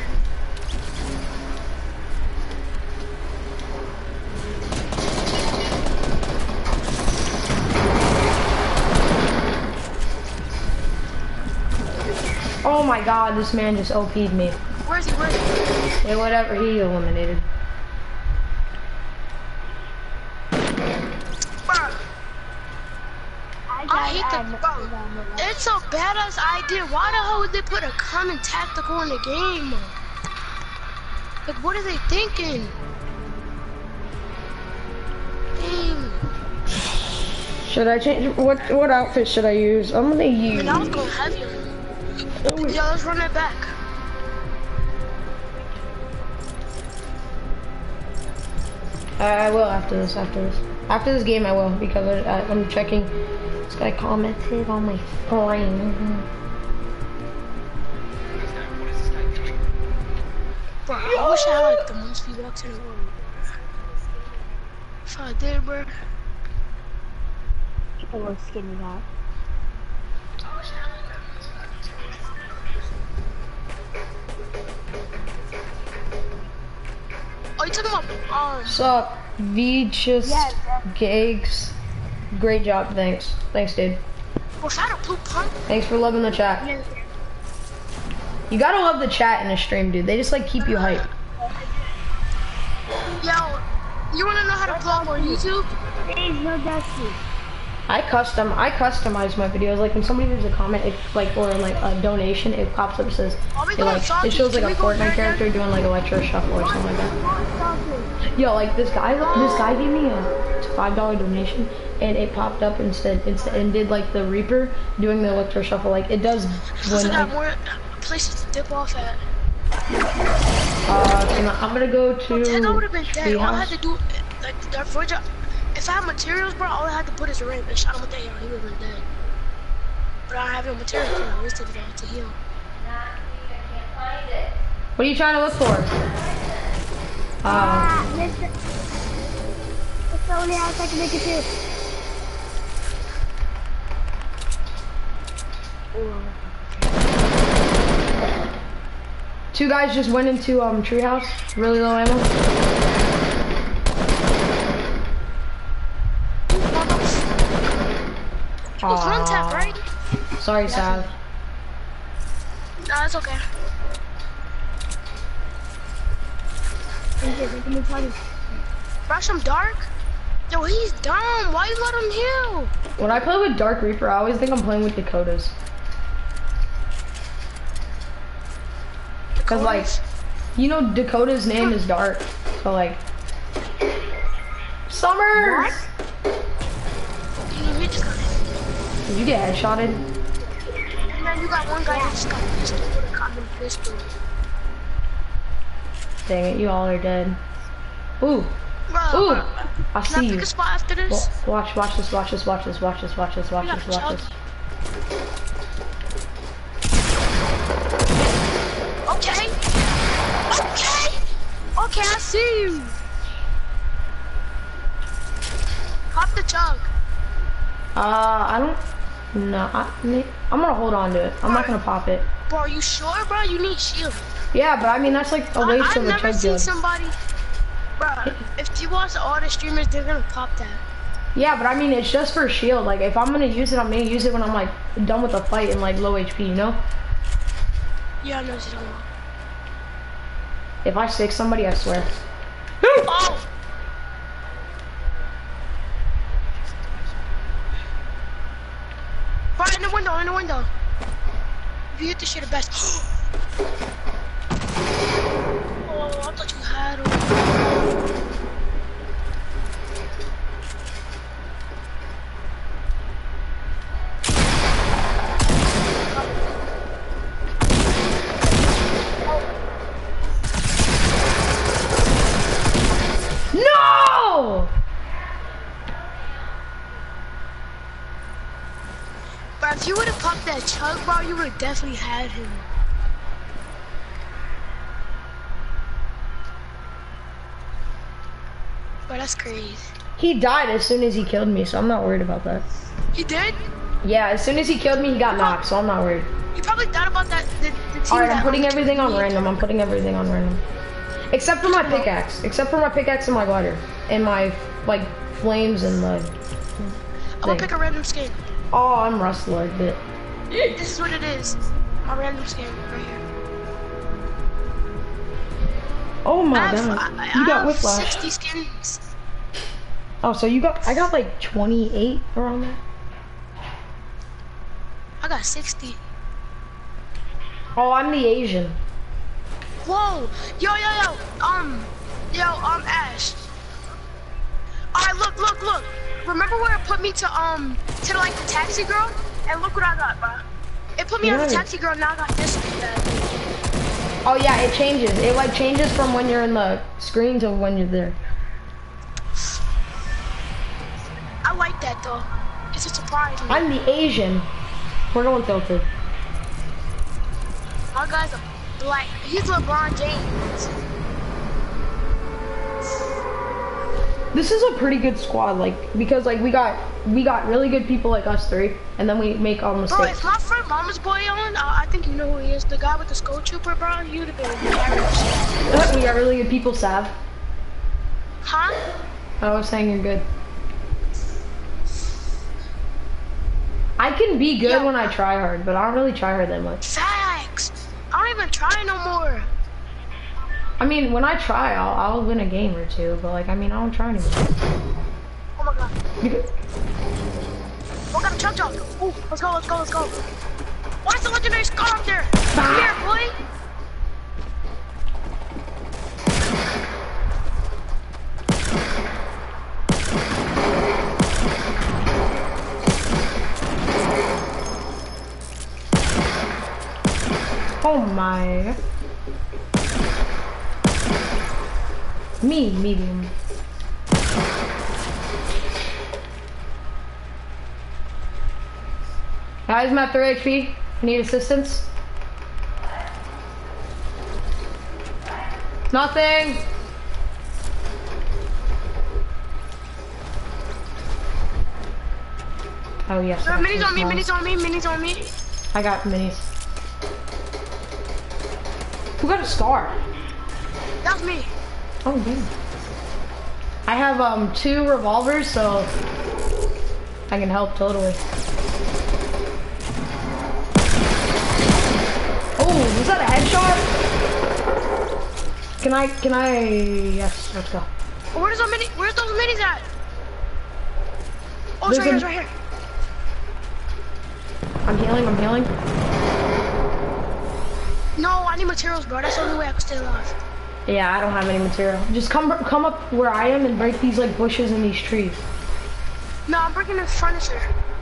Oh my god, this man just O P'd me. Where's he? Where's he? Yeah, whatever, he eliminated. Bruh, I, I hate got the bro. It's a badass idea. Why the hell would they put a common tactical in the game? Like, what are they thinking? Dang. Should I change, what what outfit should I use? I'm gonna I use, mean, I was going heavy. Yo, let's run it back. I will after this, after this. After this game I will, because I, I, I'm checking, this guy commented on my screen. What is that? What is this guy doing? Bro, I wish I had like the most V-Bucks in the world. If I did, bro. People were skinny guy. Oh, you talking about, um, What's up, V just Yeah, yeah. gigs. Great job, thanks. Thanks, dude. was that a blue pump? Thanks for loving the chat. You gotta love the chat in a stream, dude. They just like keep you hype. Yo, you wanna know how to vlog on YouTube? There's no Dusty. I custom, I customize my videos. Like when somebody leaves a comment, it like or like a donation, it pops up and says, Are we it, going like salty? it shows like Can a we go Fortnite there, character then? doing like electro shuffle or something like that. Yo, like this guy, this guy gave me a five dollar donation, and it popped up and said, instead and did like the Reaper doing the electro shuffle. Like it does Because when I got I, more places to dip off at. uh, can I- I'm gonna go to Ten, I would have been dead. All I had Treehouse. to do, like, that fridge, if I had materials, bro, all I had to put is a ramp and shot him with the A R. He would have been dead. But I don't have no materials, so I wasted it all to heal. What are you trying to look for? Uh, Ah, missed it. It's the only house I can make it to. two guys just went into um Treehouse. Really low ammo. It was one tap, right? Sorry, Sav. Nah, it's okay. Thank you, thank you, thank you. Rush him dark? Yo, he's dumb. Why you let him heal? When I play with Dark Reaper, I always think I'm playing with Dakotas. Cause like, you know Dakota's name is Dark, so like, Summers! Damn, you just got hit. Did you get headshotted? And then you got one guy that just got pistol with a common pistol. Dang it, you all are dead. Ooh, Bro, ooh, bro, I can see I you. pick a spot after this? Wa- Watch, watch this, watch this, watch this, watch this, watch this, watch We this, got watch this. Okay. Okay. Okay, I see you. Pop the chug. Uh, I don't, no, I, I'm gonna hold on to it. I'm not gonna pop it. Bro, are you sure, bro? You need shield. Yeah, but I mean, that's like a I, waste I've of a never chug seen jug. somebody. Bro, if you watch all the streamers, they're gonna pop that. Yeah, but I mean, it's just for shield. Like, if I'm gonna use it, I'm gonna use it when I'm like done with the fight and like low H P, you know? Yeah, I know what you're talking about. If I stick somebody, I swear. Oh! Right in the window, in the window. If you hit this shit, the best. Oh, I thought you had him. No! Bro, if you would have popped that chug, bro, you would have definitely had him. Bro, that's crazy. He died as soon as he killed me, so I'm not worried about that. He did? Yeah, as soon as he killed me, he got knocked, so I'm not worried. You probably thought about that. The, the team Alright, that I'm putting like, everything on me. random. I'm putting everything on random. Except for my pickaxe. Except for my pickaxe and my glider. And my, like, flames and the... I'm gonna pick a random skin. Oh, I'm Rust Lord, but... This is what it is. My random skin right here. Oh my I have, god. I, You I got have whiplash. sixty skins. Oh, so you got... I got like twenty-eight around there. I got sixty. Oh, I'm the Asian. Whoa! Yo, yo, yo! Um, yo, um, Ash. Alright, look, look, look. Remember where it put me to, um, to like the taxi girl? And look what I got, bro. It put me on the Nice. taxi girl, now I got this instead. Oh yeah, it changes. It like changes from when you're in the screen to when you're there. I like that though. It's a surprise. Me. I'm the Asian. We're going tilted. My guy's a black. He's LeBron James. This is a pretty good squad, like because like we got we got really good people like us three, and then we make all mistakes. Bro, if my friend Mama's boy on, uh, I think you know who he is. The guy with the skull trooper, bro. He would have been embarrassed. We got really good people, Sav. Huh? I was saying you're good. I can be good Yeah. when I try hard, but I don't really try hard that much. Facts. I don't even try no more. I mean, when I try, I'll, I'll win a game or two, but like, I mean, I don't try anymore. Oh my god. Because, Oh, got a chug jump. Ooh, let's go, let's go, let's go. Why is the legendary scar up there? Come here, boy. oh my. Me, medium. Guys, I'm at three H P. Need assistance? Nothing. Oh yes. Uh, I got minis two on me, smalls. minis on me, minis on me. I got minis. Who got a star? That was me. Oh damn. I have um two revolvers, so I can help totally. Oh, was that a headshot? Can I, can I, yes, let's go. Oh, where's those mini? Where's those minis at? Oh, it's There's right here, a- it's right here. I'm healing, I'm healing. No, I need materials, bro. That's the only way I can stay alive. Yeah, I don't have any material. Just come, come up where I am and break these like bushes and these trees. No, I'm breaking this furniture.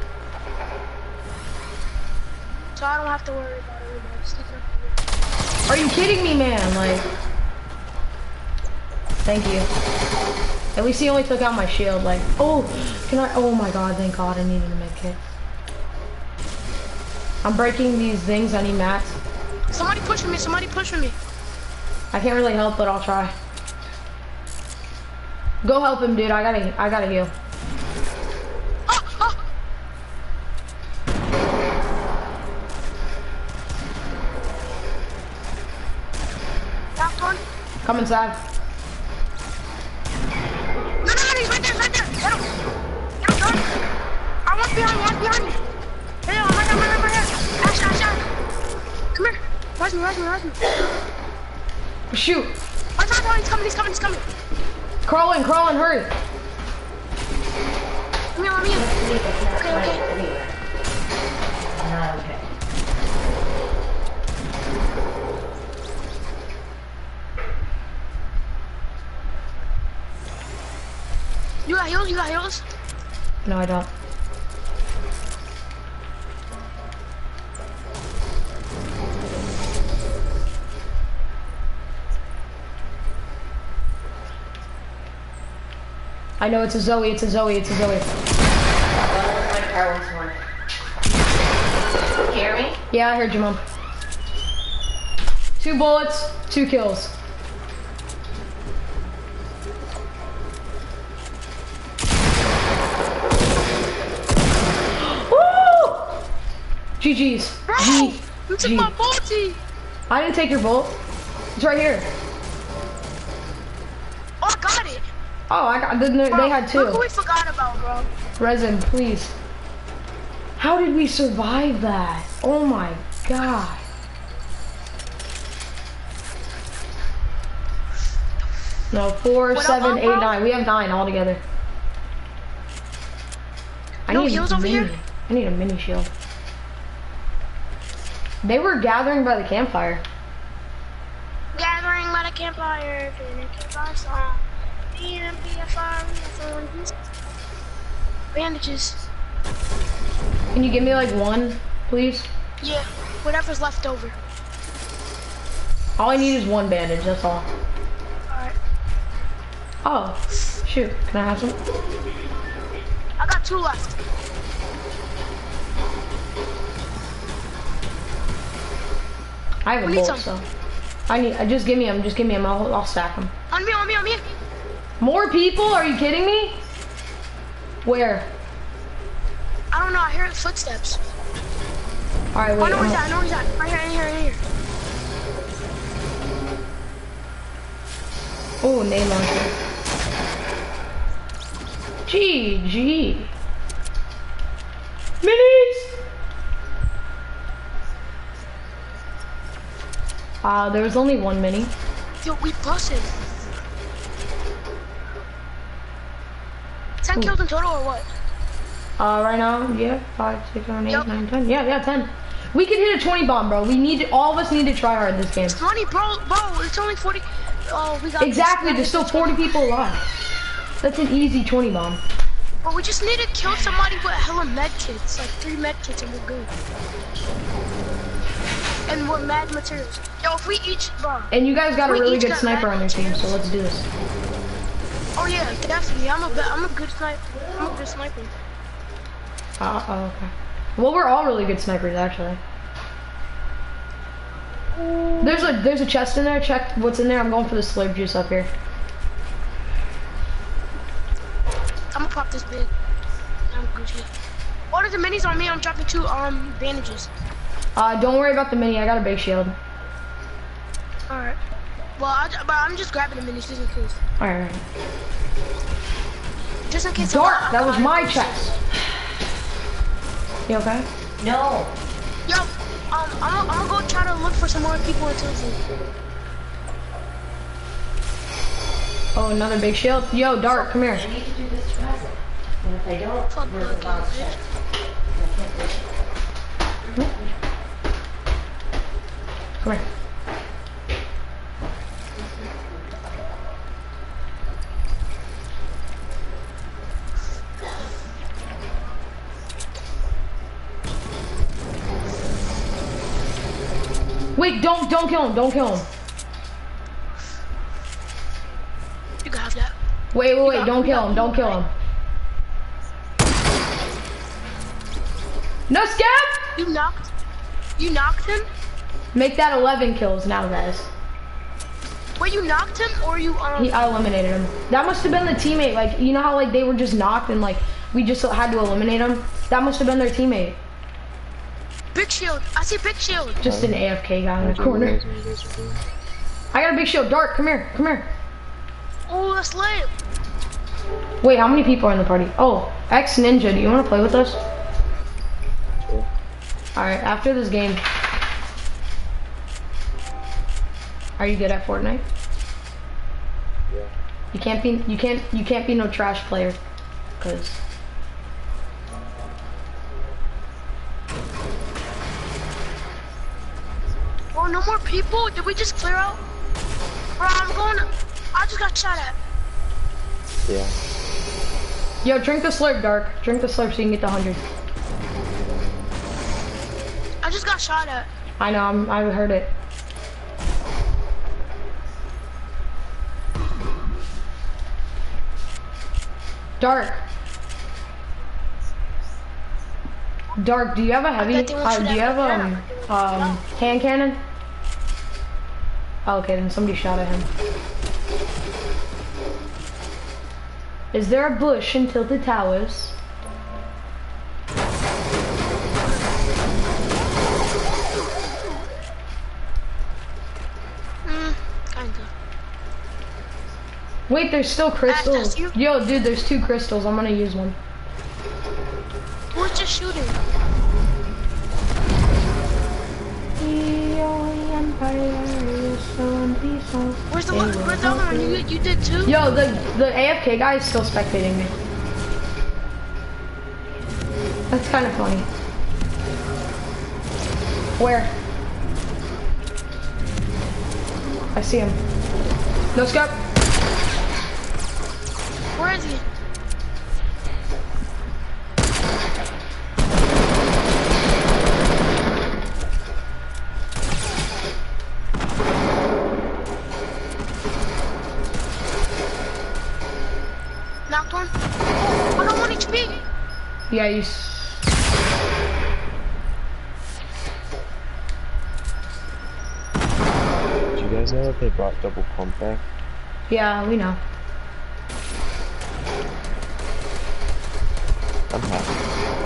So I don't have to worry about it anymore. Just leave it up to you. Are you kidding me, man? Like, thank you. At least he only took out my shield. Like, oh, can I? Oh my God! Thank God, I needed a med kit. I'm breaking these things. I need mats. Somebody pushing me, somebody pushing me. I can't really help, but I'll try. Go help him, dude. I gotta, I gotta heal. Oh, oh. Last one. Come inside. No, no, no, he's right there, right there. Get him. Get him, done. I want behind, one behind me. Hey, I'm right here, I'm right here, I'm right here. Ash, Ash, Ash. Come here. Rise me, rise me, rise me. Shoot! Watch out, he's coming, he's coming, he's coming. Crawling, crawling, hurry! Let me in, let me in. Okay, okay. Not okay. You got heals, you got heals. No, I don't. I know it's a Zoe, it's a Zoe, it's a Zoe. My car was one. Yeah, I heard you, Mom. Two bullets, two kills. Woo! G G's. Bro, G. you took G. my multi. I didn't take your bolt. It's right here. Oh, I got it. Oh, I got. They, Bro, they had two. Look who we forgot about, bro. Resin, please. How did we survive that? Oh my god. No, four, What seven, up, eight, bro? nine. We have nine altogether. I No need heals a over mini. here? I need a mini shield. They were gathering by the campfire. Gathering by the campfire, doing a campfire song. B M P F R, bandages. Can you give me like one, please? Yeah, whatever's left over. All I need is one bandage, that's all. Alright. Oh, shoot. Can I have some? I got two left. I have a We need bolt, some. so. I need, uh, just give me them, just give me them. I'll, I'll stack them. On me, on me, on me. More people? Are you kidding me? Where? I don't know, I hear footsteps. Alright, Oh, wait. no, where he's I'm- at, I know where he's at. Right here, right here, right here. Oh, name launcher. G G. Minis! Uh, there was only one mini. Yo, we busted. Ten Ooh. kills in total or what? Uh, right now, yeah, five, six, seven, eight, Yup. nine, ten. Yeah, yeah, ten. We can hit a twenty bomb, bro. We need, all of us need to try hard this game. twenty, bro, bro, it's only forty. Oh, we got this. Exactly, We there's got still this. forty people alive. That's an easy twenty bomb. But we just need to kill somebody with hella med kits, like three med kits, and we're good. And we're mad materials. Yo, if we each, bro. And you guys got a We really each good got sniper mad on your team, so materials. let's do this. Oh yeah, definitely. I'm a, be- I'm a good sniper. I'm a good sniper. Uh, oh, okay. Well, we're all really good snipers, actually. There's a there's a chest in there. Check what's in there. I'm going for the slurp juice up here. I'm gonna pop this big. I'm good shit. Order the minis on me. I'm dropping two um bandages. Uh, don't worry about the mini. I got a big shield. All right. Well, I, but I'm just grabbing the minis just in case. All right. Just in case. Dark. I'm- That was I'm- my chest. You okay? No. Yo, um, I'm, I'm gonna go try to look for some more people until it's. Oh, another big shield. Yo, Dark, come here. I need to do this present. And if I don't, Fuck there's a that, bounce bitch. check. I can't do it. Come here. Wait, don't don't kill him. Don't kill him. You can have that. Wait, wait, wait. got- Don't you kill got- him. Don't kill him. No scab. You knocked. You knocked him. Make that eleven kills now, guys. Wait, you knocked him or you um? He, I eliminated him. That must have been the teammate. Like, you know how like they were just knocked and like we just had to eliminate him. That must have been their teammate. Big shield. I see big shield. Just an A F K guy in the corner. I got a big shield. Dark, come here. Come here. Oh, that's lit. Wait, how many people are in the party? Oh, X Ninja, do you want to play with us? Sure. Alright, after this game. Are you good at Fortnite? Yeah. You can't be you can't you can't be no trash player. Cause Oh, no more people. Did we just clear out? Bro, I'm going. I just got shot at. Yeah. yo, drink the slurp, Dark. Drink the slurp so you can get the hundred. I just got shot at. I know, I'm, I heard it. Dark. Dark, do you have a heavy? bet they won't Uh, shoot do you at have me. um um hand cannon? Oh, okay, then somebody shot at him. Is there a bush in Tilted Towers? Mm, kinda. Wait, there's still crystals. that's you? Yo, dude, there's two crystals. I'm gonna use one. Who's just shooting? Where's the one? Where's the other one? You you did too? Yo, the the A F K guy is still spectating me. That's kind of funny. Where? I see him. No scope. Where is he? Knocked one. Oh, I got one H P. Yeah, you. S Do you guys know that they brought double pump back? yeah, we know. I'm happy.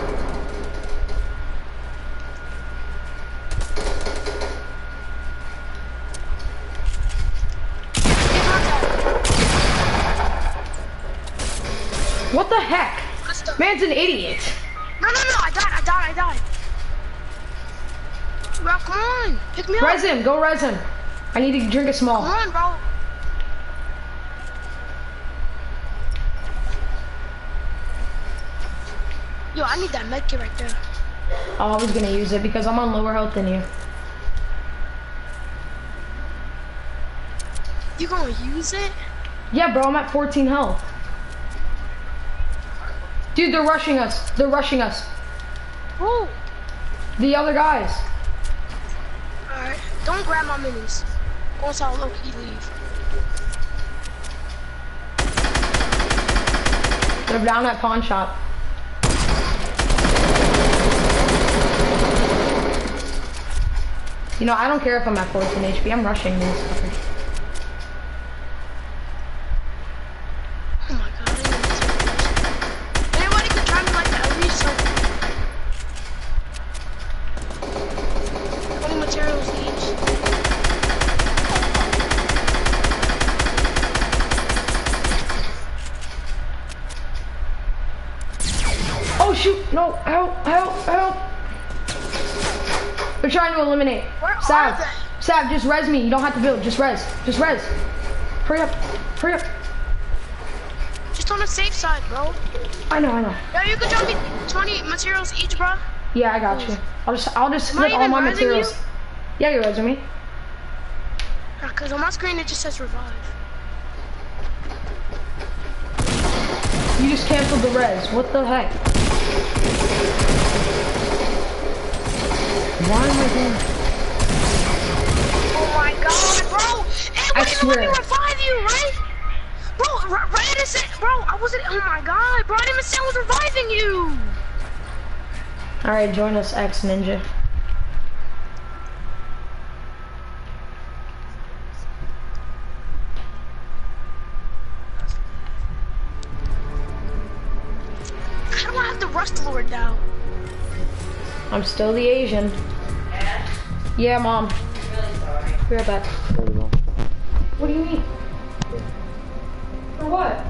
Get contact. What the heck? Good stuff. Man's an idiot. No, no, no, I died, I died, I died. Bro, come on. Pick me up. Res him. Go res him. I need to drink a small. Come on, bro. Yo, I need that medkit right there. Oh, I was gonna use it because I'm on lower health than you. You gonna use it? Yeah, bro, I'm at fourteen health. Dude, they're rushing us. They're rushing us. Who? The other guys. Alright, don't grab my minis. Once I'll low-key leave. They're down at pawn shop. You know, I don't care if I'm at fourteen H P. I'm rushing these fuckers. Oh my god, I need this. Anybody could try me like that, at least like twenty materials each. Oh shoot! No! Help! Help! Help! They're trying to eliminate. Where are Sav, they? Sav, just res me. You don't have to build. Just res. Just res. Hurry up. Hurry up. Just on the safe side, bro. I know. I know. Yo, you could drop me twenty materials each, bro. Yeah, I got you. I'll just I'll just Am I flip all even my resing materials. you? Yeah, you're resing me. Because on my screen it just says revive. You just canceled the res. What the heck? Why am I doing? Oh my god, bro! It I wouldn't even let me swear. revive you, right? Bro, right, right at it, bro, I wasn't, oh my god, bro, I didn't even say I was reviving you! All right, join us, X Ninja. How do I have the Rust Lord now? I'm still the Asian. Dad, Yeah, Mom. I'm really sorry. Be right back. Very well. What do you mean? For what?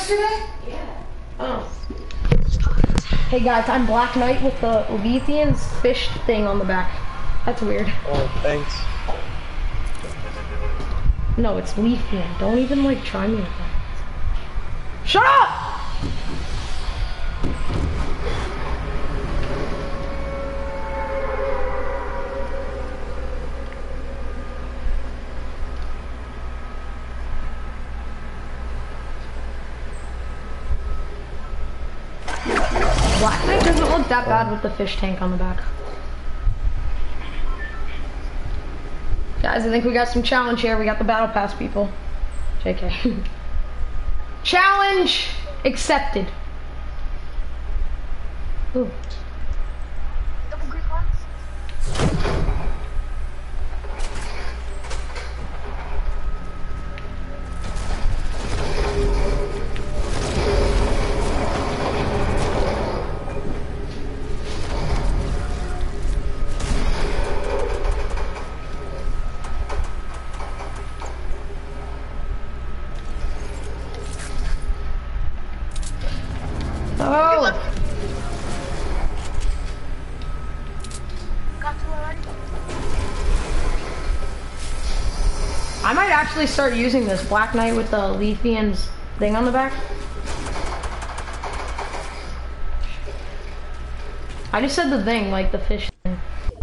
yesterday? Yeah. Oh. Hey guys, I'm Black Knight with the Lethean's fish thing on the back. That's weird. Oh, thanks. No, it's Lethean. Don't even like try me with that. Shut up! Black Knight doesn't look that bad with the fish tank on the back. Guys, I think we got some challenge here. We got the battle pass people. J K. Challenge accepted. Ooh. Double Greek ones. Oh. Got two already. I might actually start using this Black Knight with the Lethean's thing on the back. I just said the thing, like the fish thing.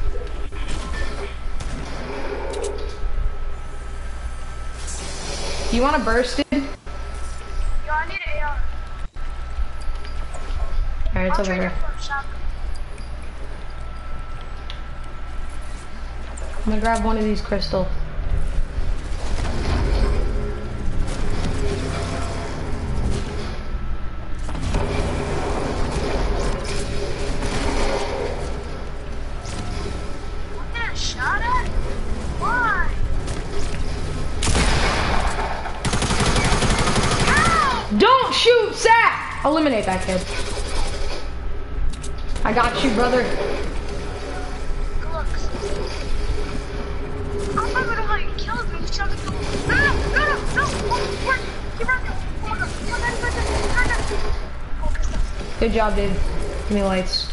You want to burst it? Yo, I need an A R. Alright, it's I'll over trade here. it for a shotgun. I'm gonna grab one of these crystals. I'm getting shot at? Why? Ow! Don't shoot, Zach! Eliminate that kid. I got you, brother. Good looks. I don't even know how you killed me. You shot me through. No, no, no, no, no. Oh, work. Keep running. Oh my god. Oh, that's good. That's good. Oh, good stuff. Good job, dude. Give me lights.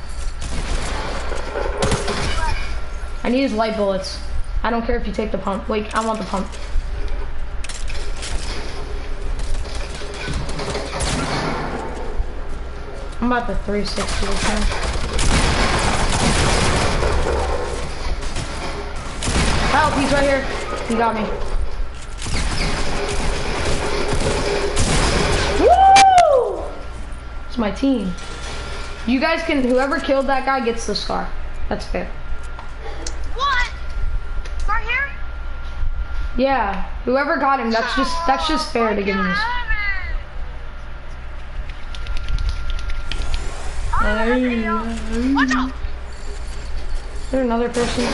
I need his light bullets. I don't care if you take the pump. Wait, I want the pump. I'm about to three sixty this time. Help, he's right here. He got me. Woo! It's my team. You guys can, whoever killed that guy gets the scar. That's fair. What? Right here? Yeah, whoever got him, that's just, that's just fair to give him this. Watch out! Is there another person?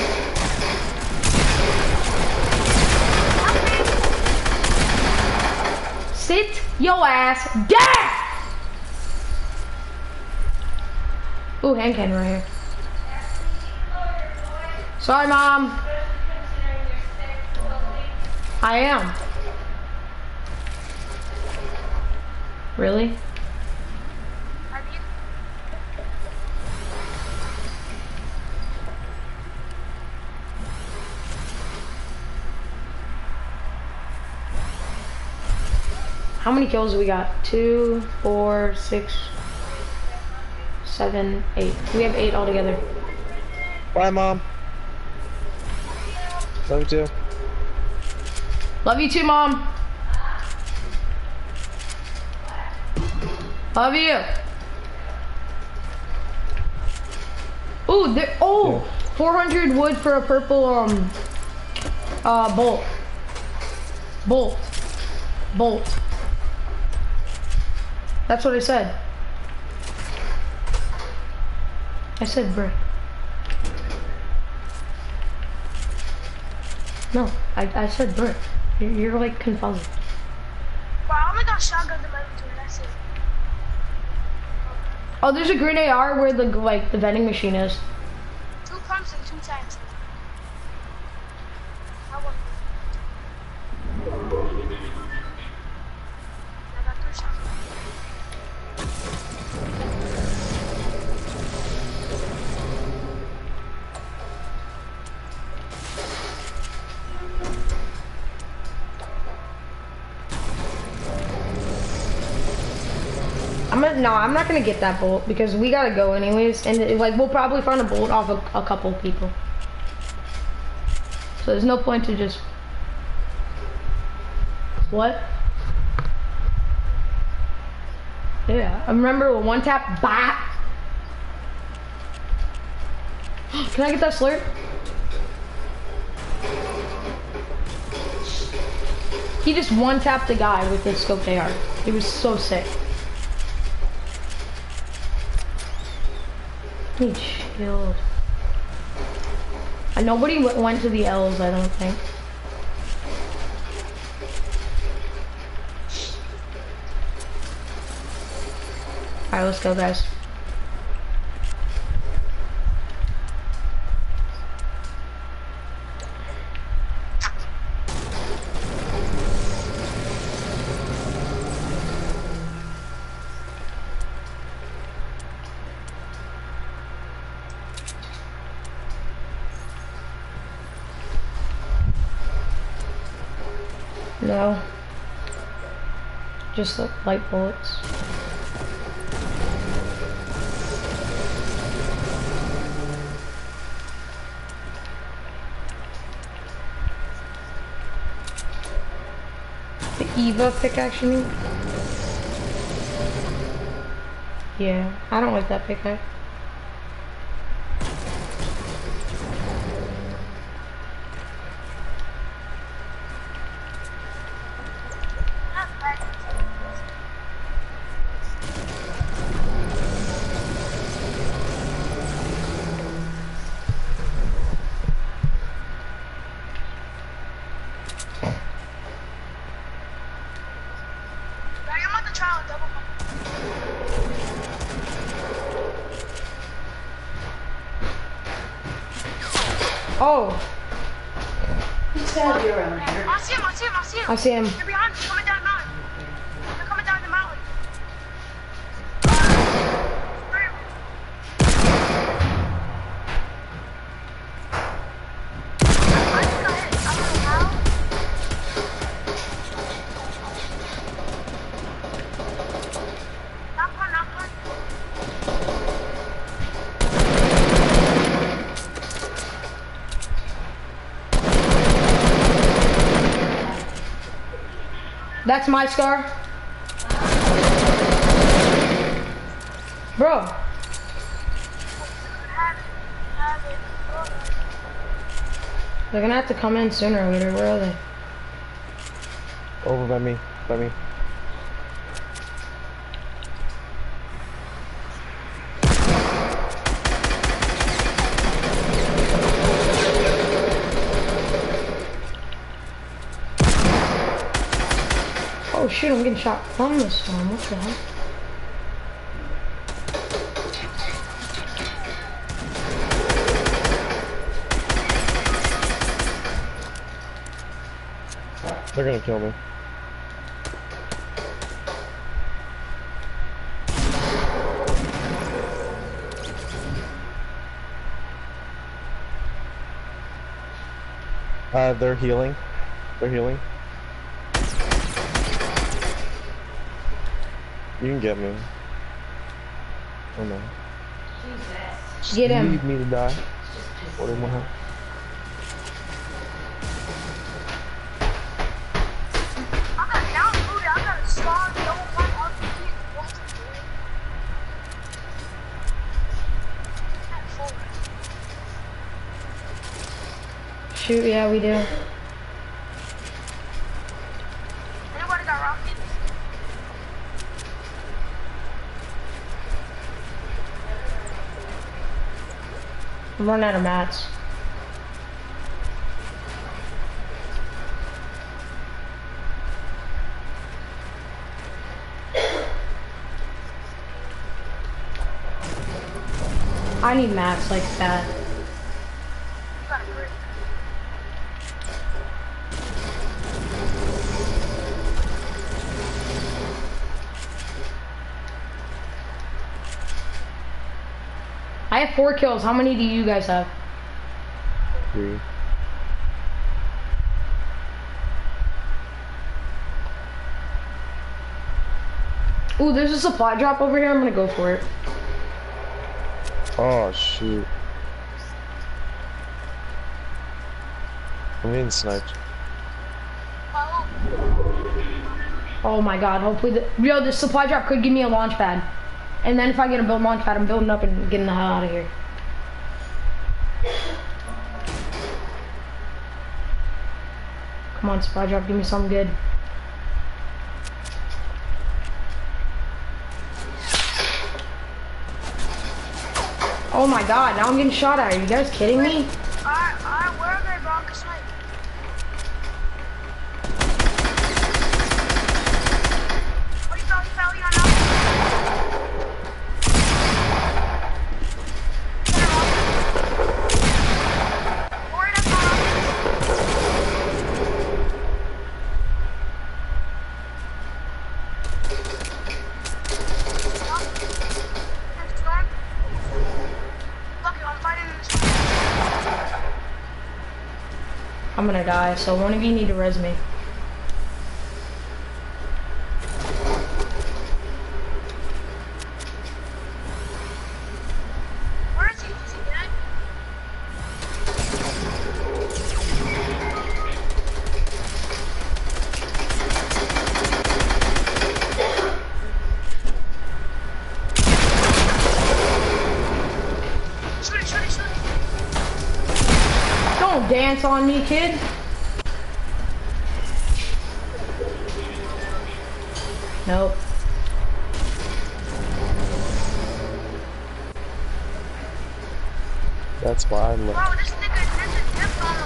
Sit your ass down! Ooh, hand cannon right here. Sorry, Mom. I am. Really? How many kills do we got? Two, four, six, seven, eight. We have eight altogether. Bye, Mom. Love you too. Love you too, Mom. Love you. Ooh, there. Oh, yeah. four hundred wood for a purple um uh bolt. Bolt. Bolt. That's what I said. I said brick. No, I, I said brick. You're, you're like confused. Wow, I only got shotguns in my inventory, that's it. Oh, there's a green A R where the like the vending machine is. Two pumps and two tanks. I want I got three shotguns. gonna no, I'm not gonna get that bolt because we gotta go anyways, and it, like we'll probably find a bolt off a, a couple people. So there's no point to just what? Yeah, I remember one tap, bah. Can I get that slurp? He just one tapped the guy with his scoped A R. It was so sick. He chilled. And nobody w went to the L's, I don't think. Alright, let's go, guys. No. Just the light bullets. The Eva pickaxe, you mean? Yeah, I don't like that pickaxe. Oh! He's gotta be around here. I see him, I see him, I see him. I see him. They're behind me, coming down the mountain. They're coming down the mountain. I just got hit. I don't know how. Knock one, knock one. That's my scar. Bro. They're gonna have to come in sooner or later. Where are they? Over by me, by me. Oh shoot, I'm getting shot from the storm. What the hell? They're gonna kill me. Uh, they're healing. They're healing. You can get me. Oh no. Get You him. need me to die. What do I want? I got downloaded. I got a scar, double one R P G. Shoot, yeah, we do. Anybody got rockets? I'm running out of mats. I need mats like that. You got a brick. I have four kills. How many do you guys have? Three. Ooh, there's a supply drop over here. I'm gonna go for it. Oh shoot. I'm getting sniped. Oh, Oh my god, hopefully the, yo, this supply drop could give me a launch pad. And then if I get a build launch pad, I'm building up and getting the hell out of here. Come on, supply drop, give me something good. Oh my god, now I'm getting shot at. Are you guys kidding me? alright, alright, where are they, bro? I'm just like, oh, you fell, you fell, you know? Or that's not I'm gonna die, so one of you need to res me. Where is he? Is he dead? Shoot it, shoot it, shoot it. Don't dance on me, kid. Nope. That's why I look. Bro, this nigga, there's a dip on him.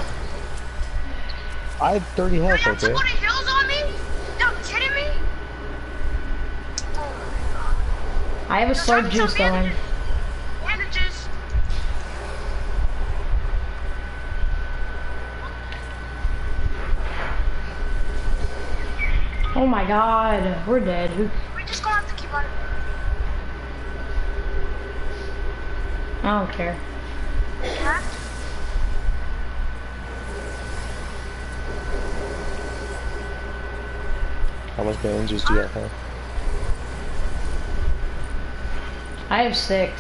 I had thirty Yo, health you right there. twenty heals on me? Yo, kidding me? Oh my god. I have a Yo, slurp drop me juice some going. bandages. Bandages. Oh my god, we're dead. Who? We're just gonna have to keep running. I don't care. Huh? How much bandages do you have? I have six.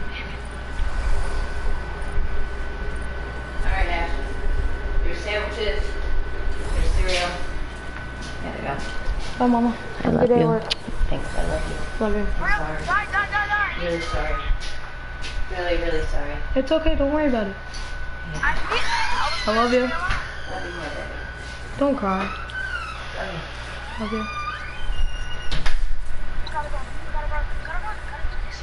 Alright, Ash. Your sandwiches, your cereal. There we go. Bye, mama. I Have a love good day at you. work. Thanks, I love you. Love you. Hurry up. Die, die, die, die. Really sorry. Really, really sorry. It's okay, don't worry about it. I, I love you. Love you more, baby. Don't cry. Love you. Love you. Gotta go. Gotta run. Gotta run. Gotta do this.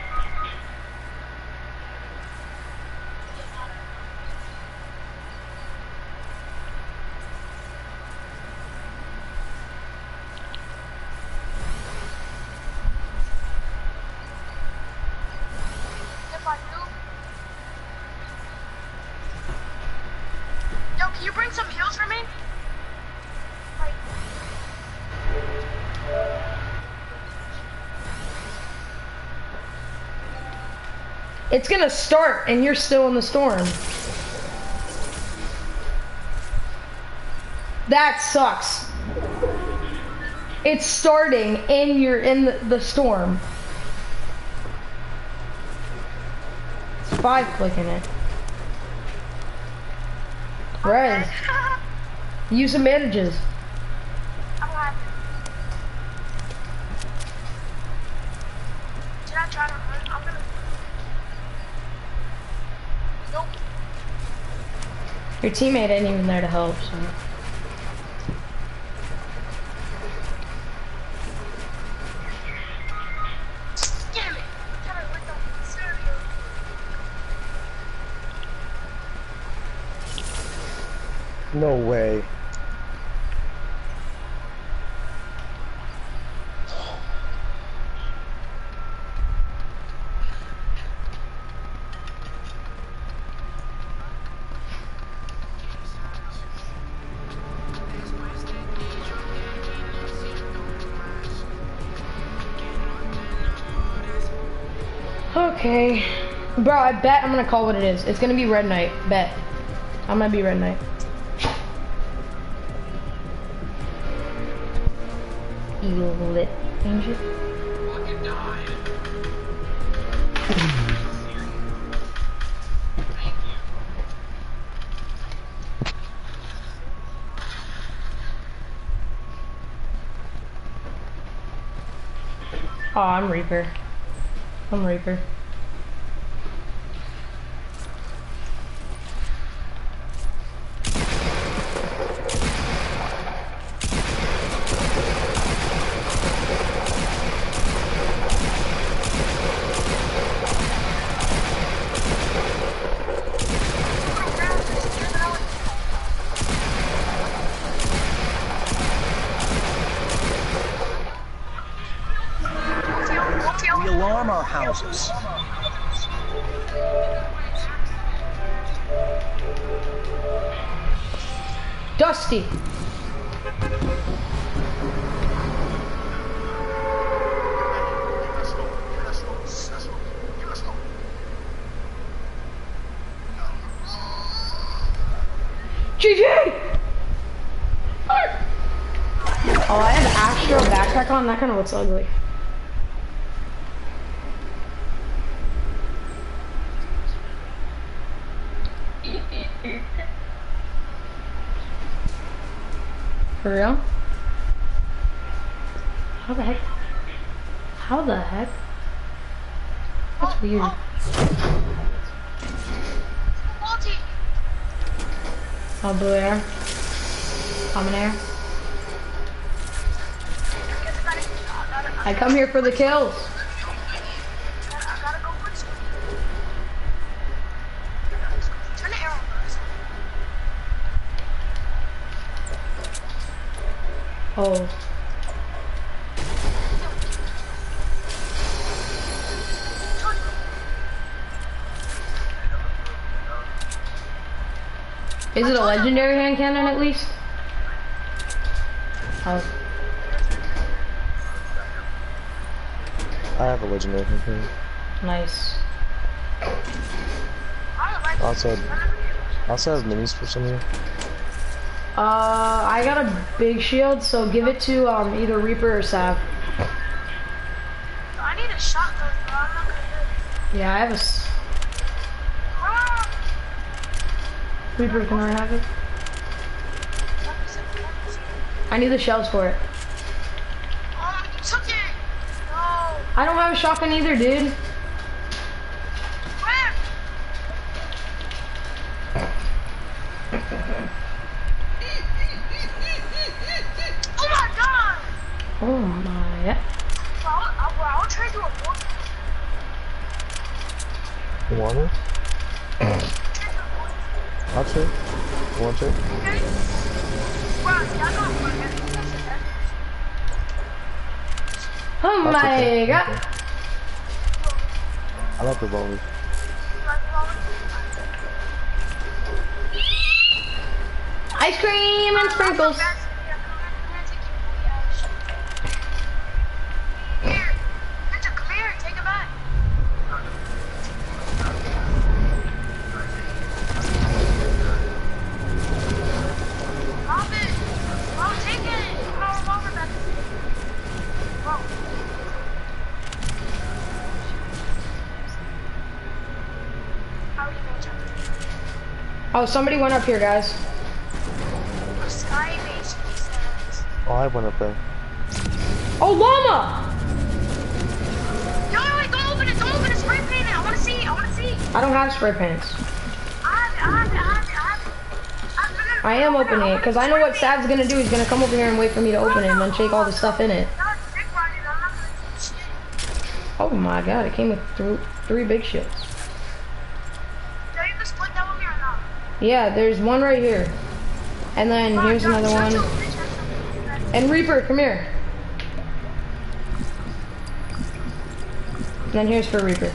If I do. Yo, can you bring some heals for me? Like, It's gonna start and you're still in the storm. That sucks. It's starting and you're in the, the storm. It's five clicking it. Res. Use some bandages. I'm happy. Should I try to run? I'm gonna. Nope. Your teammate ain't even there to help, so. Damn it. Tell me what the cereal. No way. Okay. Bro, I bet I'm gonna call what it is. It's gonna be Red Knight. Bet. I'm gonna be Red Knight. Evil lit. Change it. Well, you died. Thank you. Oh, I'm Reaper. I'm Reaper. We alarm our houses. Dusty. G G! Oh, I have Astro backpack on. That kind of looks ugly. For real? How the heck? How the heck? That's weird. Multi. Oh, blue air. Common air. I come here for the kills. I gotta go for two. Turn the arrow first. Oh. Is it a legendary hand cannon at least? Oh. I have a legendary thing. Nice. I also, I also have minis for some of you. Uh, I got a big shield, so give it to um either Reaper or Sav. I need a shotgun, bro. I'm not gonna do it. Yeah, I have a s Ah! Reaper. Can I have it? I need the shells for it. Oh, you took it! No. I don't have a shotgun either, dude. Where? Oh my god! Oh my. Yeah. Bro, I'll, bro, I'll trade you a book. You want it? I'll trade. You want to? Okay? Bro, y'all don't want it. Oh That's my okay. god. I like revolvers. Ice cream and sprinkles. Here, Ninja, come here, take it back. Drop it. Bro, take it. Put our revolver back. Bro. How are you going to jump? Oh, somebody went up here, guys. Sky base, he says. Oh, I went up there. Oh, llama! No, wait, wait, don't open it, don't open it, spray paint it. I want to see, I want to see. I don't have spray paints. I have it, I have it, I have it, I have it. I have it. I am opening it because I know what Sav's gonna do. He's gonna come over here and wait for me to open it and then shake all the stuff in it. No, it's big running, I'm not gonna do shit. Oh my god, it came with th three big shields. No, you can split that with me or not? Yeah, there's one right here. And then here's another one. And Reaper, come here. And then here's for Reaper.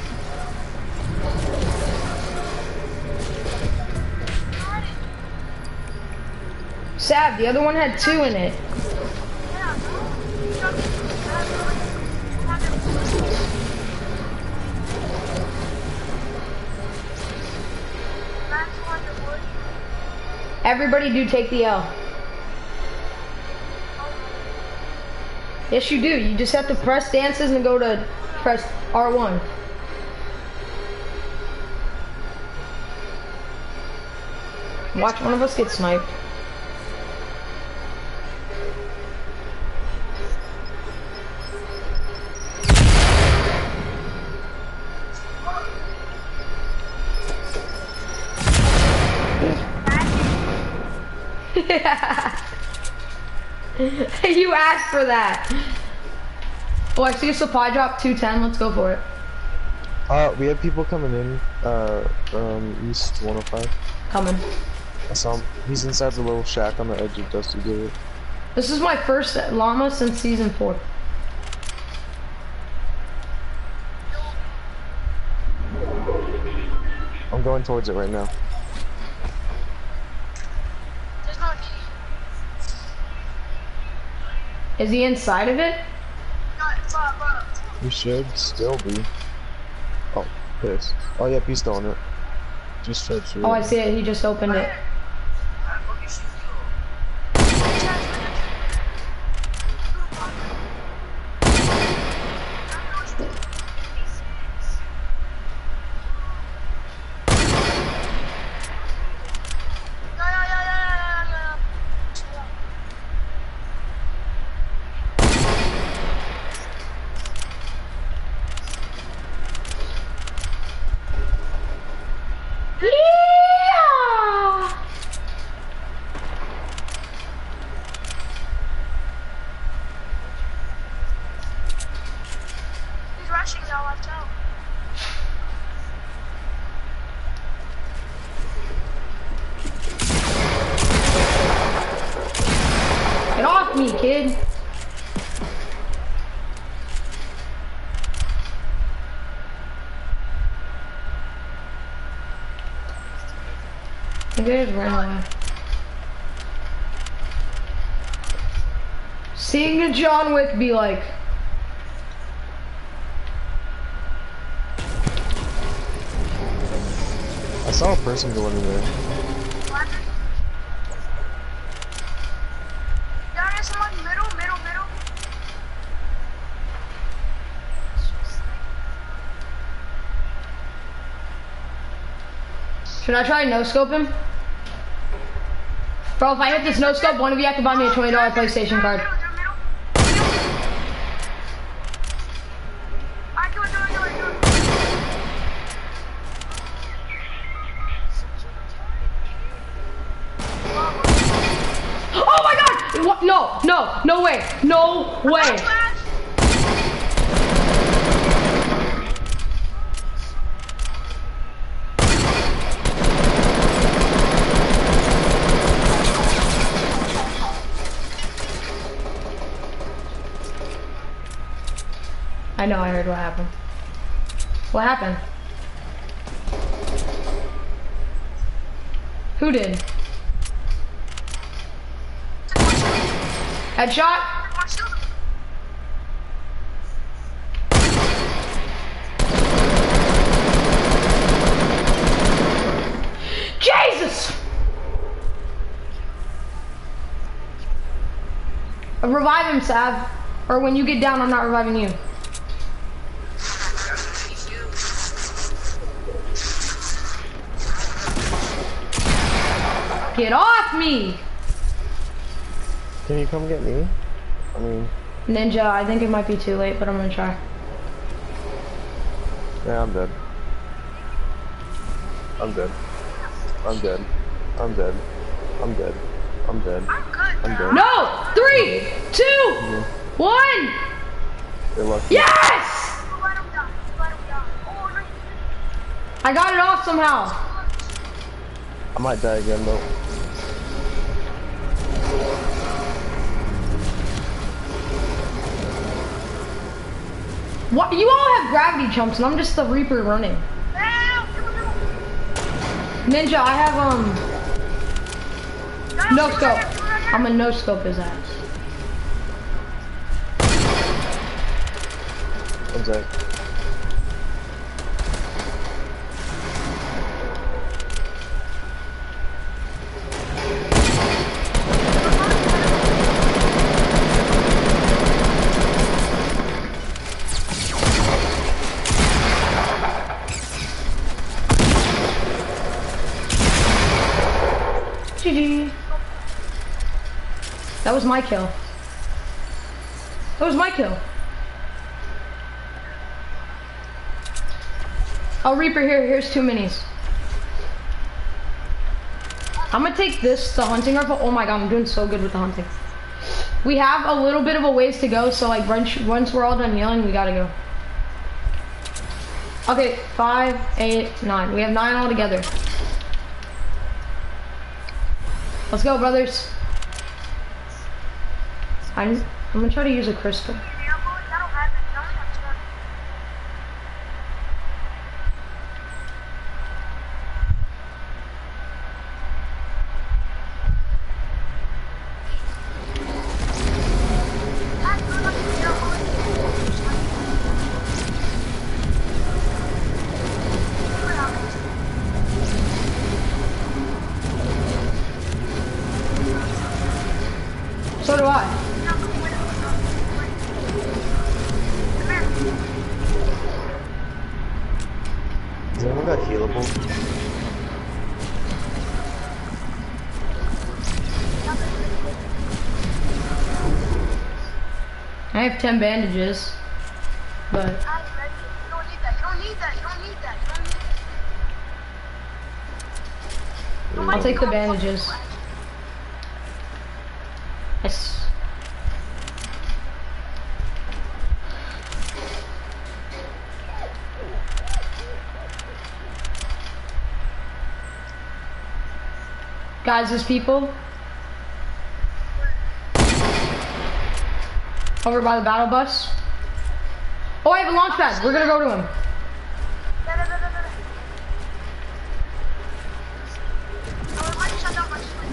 Sav, the other one had two in it. Everybody do take the L. Yes, you do. You just have to press dances and go to press R one. Watch one of us get sniped. You asked for that. Oh, I see a supply drop two ten. Let's go for it. Uh, we have people coming in, uh, from East one oh five. Coming. I saw him. He's inside the little shack on the edge of Dusty Desert. This is my first llama since season four. I'm going towards it right now. There's no need. Is he inside of it? No, it's uh, bro. He should still be. Oh, piss. Oh, yep, he's still on it. Just tried through. Oh, I see it. He just opened it. Get off me, kid! I just ran away. Seeing a John Wick be like, I saw a person go in there. should I try no scope him? Bro, if I hit this no scope, one of you have to buy me a twenty dollar PlayStation card. Oh my god! What? No, no, no way, no way. I know, I heard what happened. What happened? Who did? Headshot? Jesus! Revive him, Sav. Or when you get down, I'm not reviving you. Get off me! Can you come get me? I mean... Ninja, I think it might be too late, but I'm gonna try. Yeah, I'm dead. I'm dead. I'm dead. I'm dead. I'm dead. I'm dead. I'm dead. No! Three! Two! Mm-hmm. One! You're lucky. Yes! I got it off somehow. I might die again though. What? You all have gravity jumps and I'm just the Reaper running. Ninja, I have um no scope. I'm a no scope his ass. One sec. G G. That was my kill. That was my kill. Oh, Reaper, here. Here's two minis. I'm gonna take this, the hunting rifle. Oh my god, I'm doing so good with the hunting. We have a little bit of a ways to go, so like once, once we're all done healing, we gotta go. Okay, five, eight, nine. We have nine all together. Let's go, brothers. I'm, I'm gonna try to use a crystal. So do I. Has anyone got healable? I have ten bandages, but You don't need that. You don't need that. You don't need that. You don't need that. I'll take the bandages. Yes. Guys, there's people over by the battle bus. Oh, I have a launch pad. We're gonna go to him. Da, da, da, da, da. Oh, it might shut down my screen.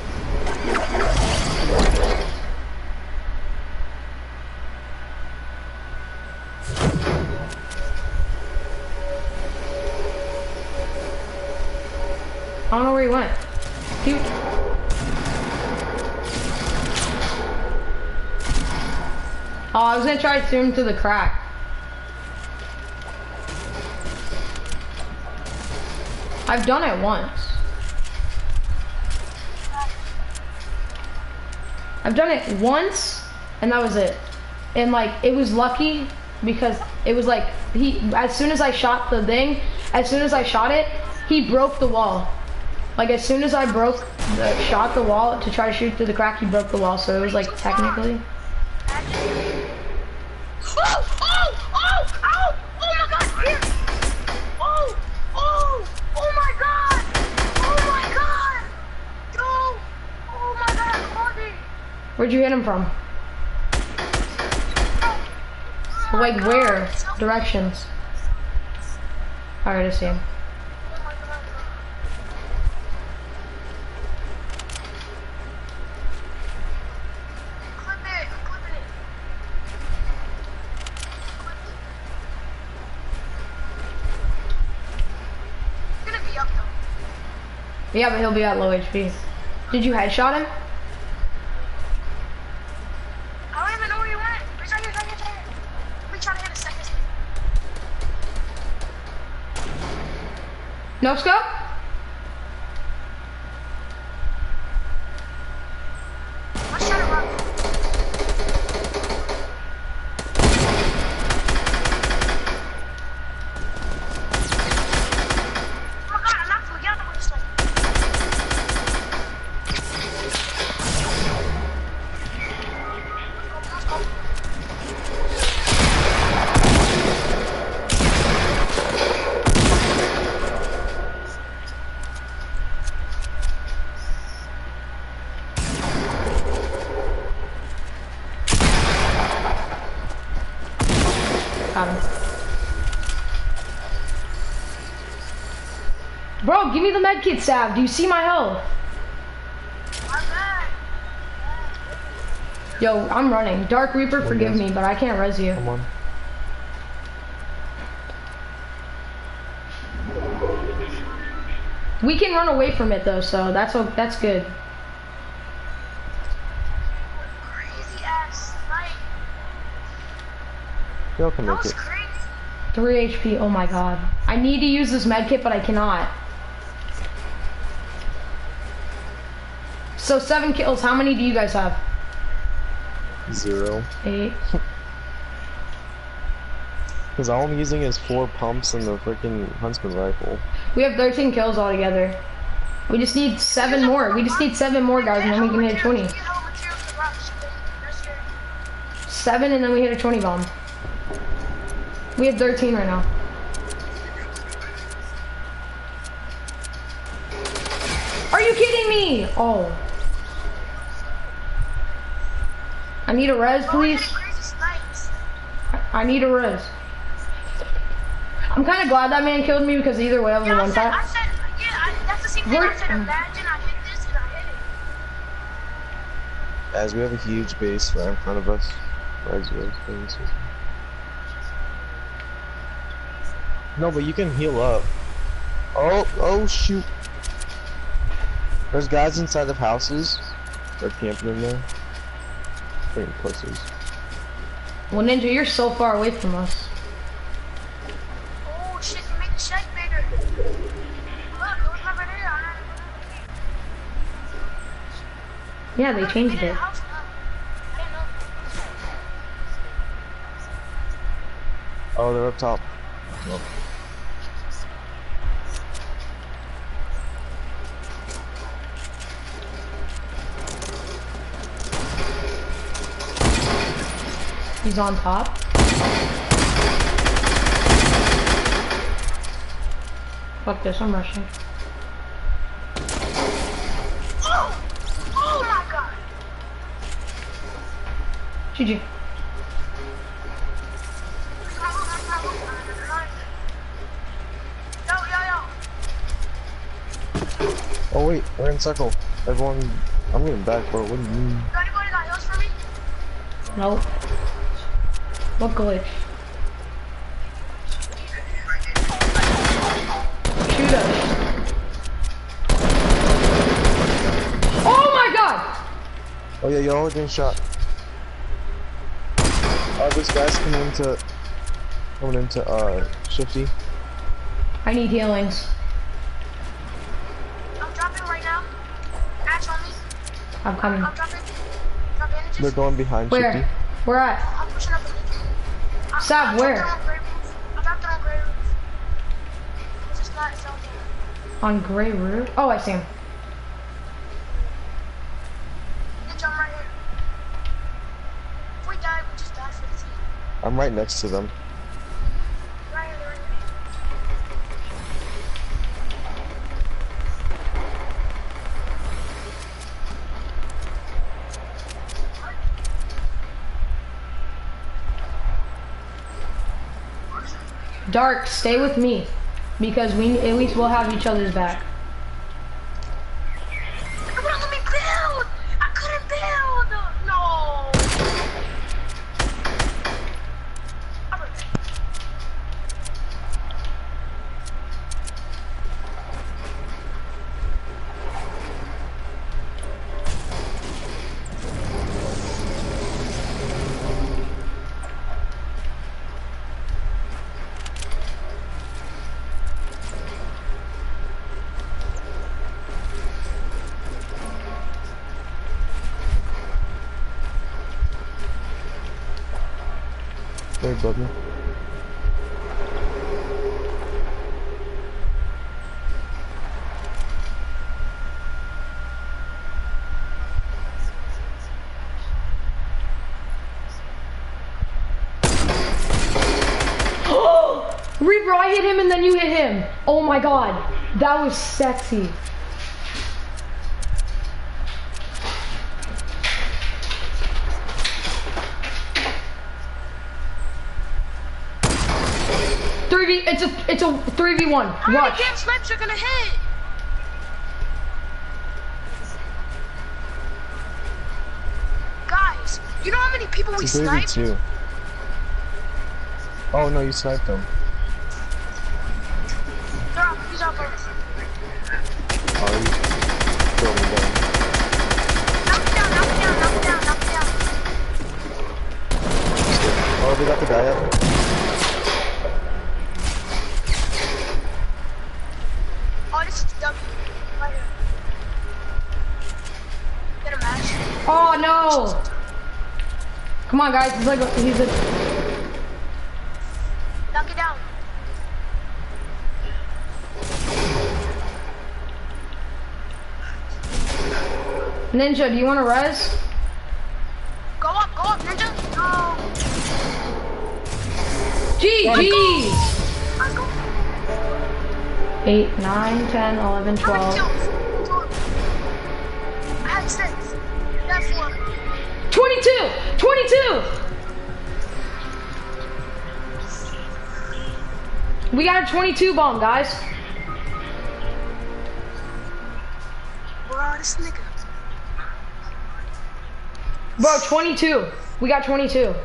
I don't know where he went. He... Oh, I was gonna try to zoom to the crack. I've done it once. I've done it once, and that was it. And like, it was lucky because it was like, he, as soon as I shot the thing, as soon as I shot it, he broke the wall. Like as soon as I broke, the, shot the wall to try to shoot through the crack, he broke the wall. So it was like technically. Oh, oh, oh, oh, oh my god, here. Oh, oh, oh my god. Oh my god. Yo, oh my god, Cody. Where'd you hit him from? Oh my Like god. where? Directions. Alright, I see him. Oh my god. Clip it, I'm clipping it. Clip it. It's gonna be up though. Yeah, but he'll be at low H P. Did you headshot him? I don't even know where he went. He's right here, right here, right here. Let me try to hit a second. No scope? Let's try to run. Oh my god, I knocked him again with this thing. Let's go, let's go. Got him. Bro, give me the medkit, Sav. Do you see my health? I'm back. Yo, I'm running. Dark Reaper, forgive me, but I can't res you. Come on. We can run away from it though, so that's o- that's good. Crazy ass night. Y'all can That make was it. crazy. Three H P. Oh my god. I need to use this medkit, but I cannot. So seven kills. How many do you guys have? Zero. Eight. Because all I'm using is four pumps and the freaking Huntsman rifle. We have thirteen kills altogether. We just need seven more. We just need seven more, guys, and then we can hit a twenty. Seven, and then we hit a twenty bomb. We have thirteen right now. Are you kidding me? Oh. I need a res, please. I need a res. I'm kind of glad that man killed me because either way I was a one tap. I said, yeah, I, that's the same thing. I said, imagine I hit this and I hit it. Guys, we have a huge base right in front of us. Res, res, res. No, but you can heal up. Oh, oh shoot. There's guys inside of houses. They're camping in there. Freaking pussies. Well, Ninja, you're so far away from us. Oh shit, you make the shack bigger. Look, it was never there. I had to Yeah, they changed it. house now. I didn't know. Oh, they're up top. Oh. He's on top. Fuck this, I'm rushing. Oh! Oh my god! G G. Yo, yo, yo. Oh wait, we're in circle. Everyone, I'm getting back, bro. What do you mean? Got anybody got heals for me? Nope. What glitch? Shoot us. Oh my god! Oh yeah, y'all are getting shot. Oh, this guy's coming into, coming into uh Shifty. I need healings. I'm dropping right now. Ash on me. I'm coming. I'm dropping. Drop bandages. They're going behind Where? Shifty. Where at? I'm pushing up the ninja. I- Sav, I where? dropped them on gray roof. I dropped them on gray roof. It's just not itself yet. On gray roof? Oh, I see him. Ninja, I'm right here. If we die, we just die for the team. I'm right next to them. Right here, right here. Dark, stay with me. Because we at least we'll have each other's back. It wouldn't let me build! I couldn't build! No! I'm right there. They're above me. Reaper, I hit him and then you hit him. Oh my god. That was sexy. Three v, it's a, it's a three v one. How many Watch. damn snipes are gonna hit? Guys, you know how many people we It's a three v sniped? two. Oh no, you sniped them. They're up, he's up. Oh, you killed me down. Knock me down, knock me down, knock me down, knock me down. Oh, they got the guy up. Oh, this is W. Right here. Oh no! Come on, guys. He's like a, he's a. Knock it down. Ninja, do you want to res? Go up, go up, Ninja. No. G G's. I go. eight, nine, ten, eleven, twelve. I had six. That's one. twenty-two! twenty-two! We got a twenty-two bomb, guys. Bro, this nigga. Bro, twenty-two. We got twenty-two.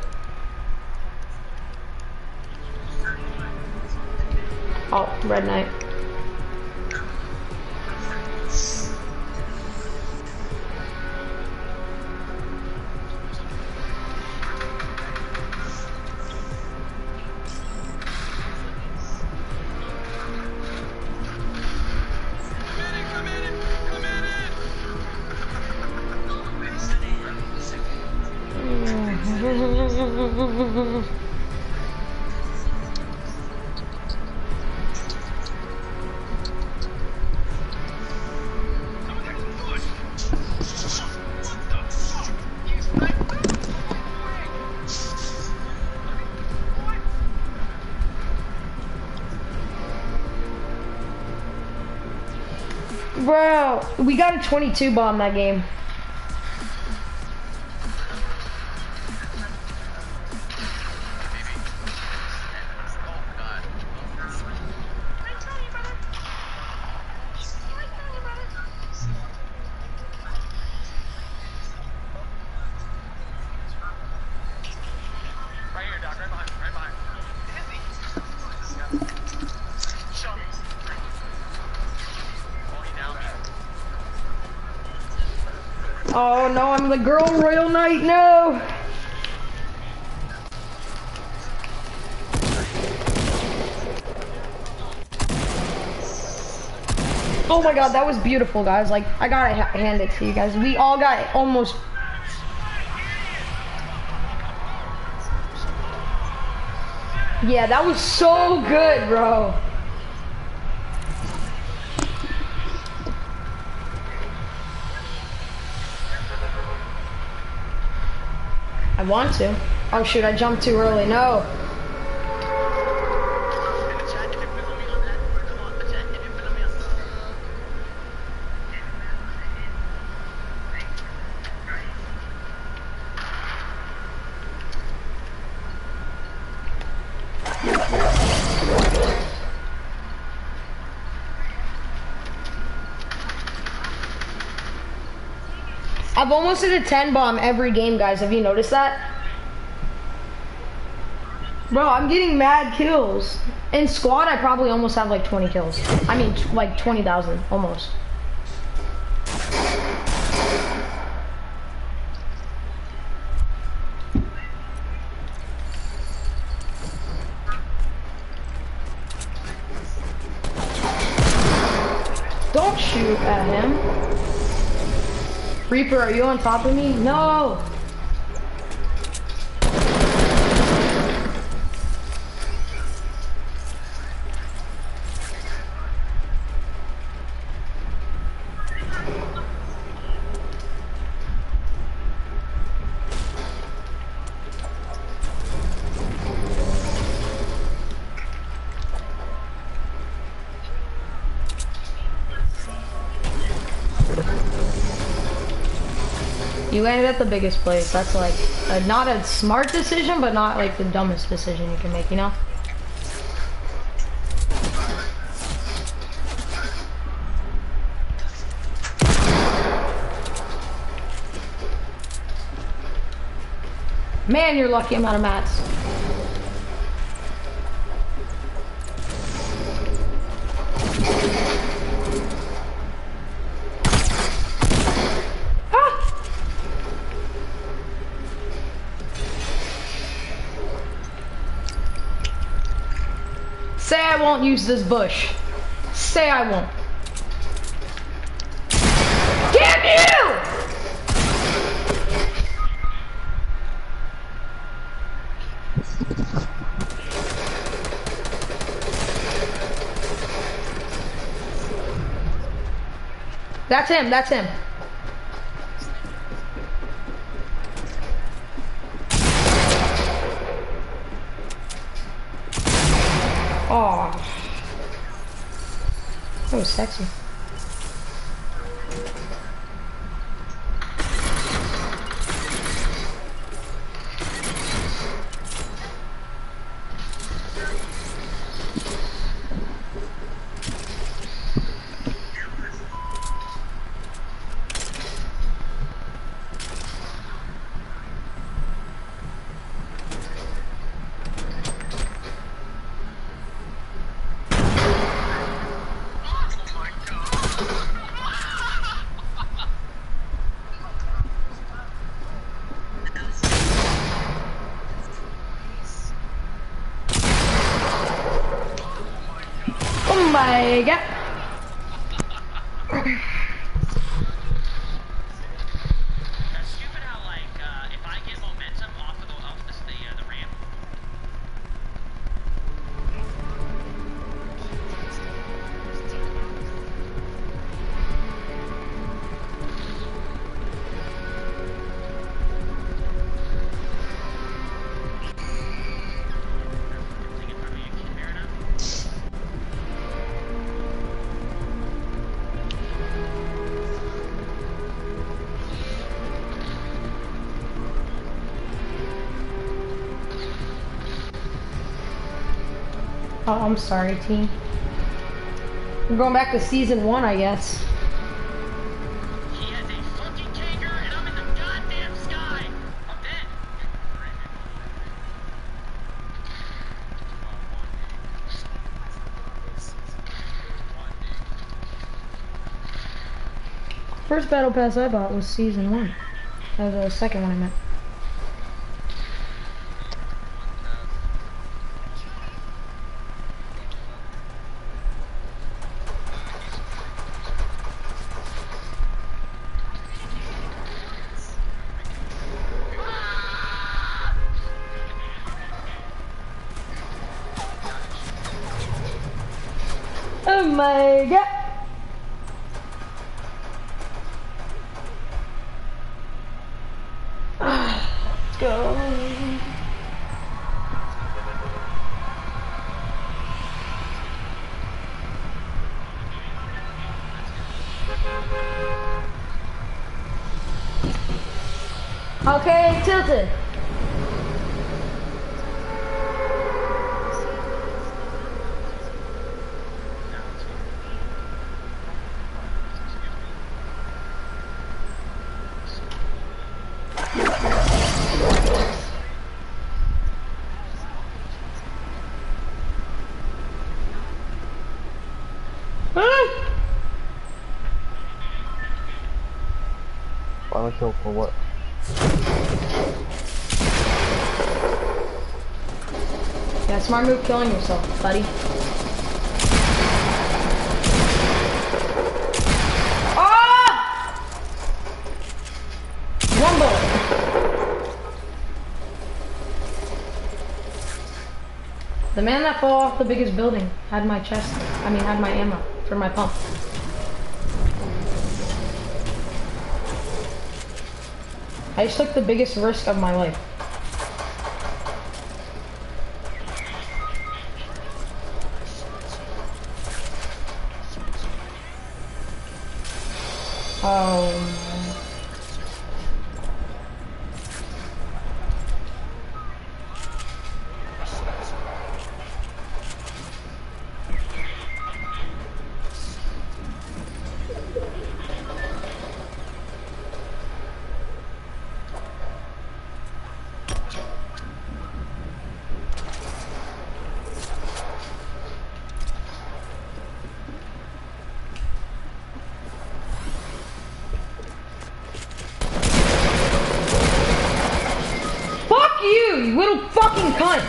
Oh, Red Knight. Bro, we got a twenty-two bomb that game. Right here, Doc. Right behind. Right behind. Show me. Oh, he down me. Oh no, I'm the girl Royal Knight, no! Oh my god, that was beautiful, guys. Like, I gotta ha hand it to you guys. We all got almost... Yeah, that was so good, bro. I want to. Oh shoot, I jumped too early. No. I've almost hit a ten bomb every game, guys. Have you noticed that? Bro, I'm getting mad kills. In squad, I probably almost have like twenty kills. I mean, like twenty thousand, almost. Don't shoot at him. Reaper, are you on top of me? No! You landed at the biggest place. That's like a, not a smart decision, but not like the dumbest decision you can make, you know? Man, you're lucky I'm out of mats. Say I won't use this bush. Say I won't. Damn you! That's him, that's him. Oh, that was sexy. Oh my god. That's stupid how, like, uh, if I get momentum off of the, off the, the, uh, the ramp. Take it from me, you hear it now? Oh, I'm sorry, team. We're going back to season one, I guess. He has a fucking Kager, and I'm in the goddamn sky! I'm dead! First battle pass I bought was season one. That was the second one I meant. Oh my god! Let's go. Okay, tilted. Final kill for what? Yeah, smart move killing yourself, buddy. Ah! One bullet. The man that fell off the biggest building had my chest, I mean had my ammo for my pump. I just took the biggest risk of my life. Oh. Fuck you, you little fucking cunt!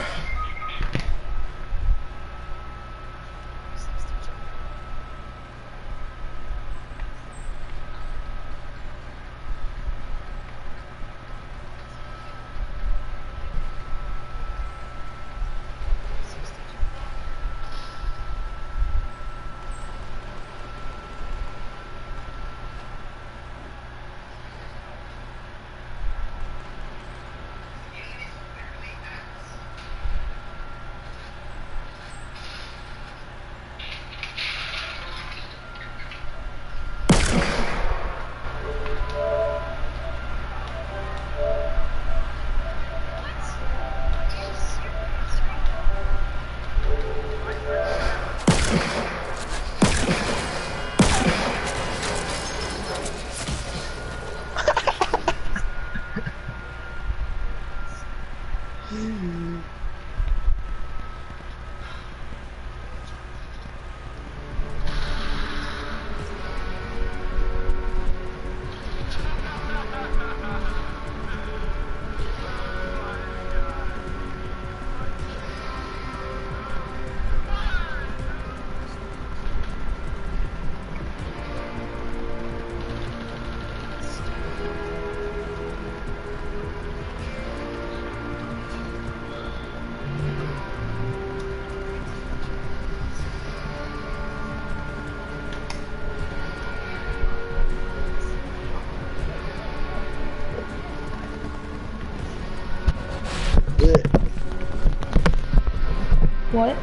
what?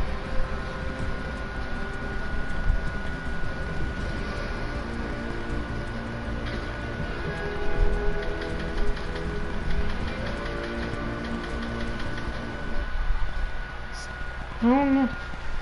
I don't know.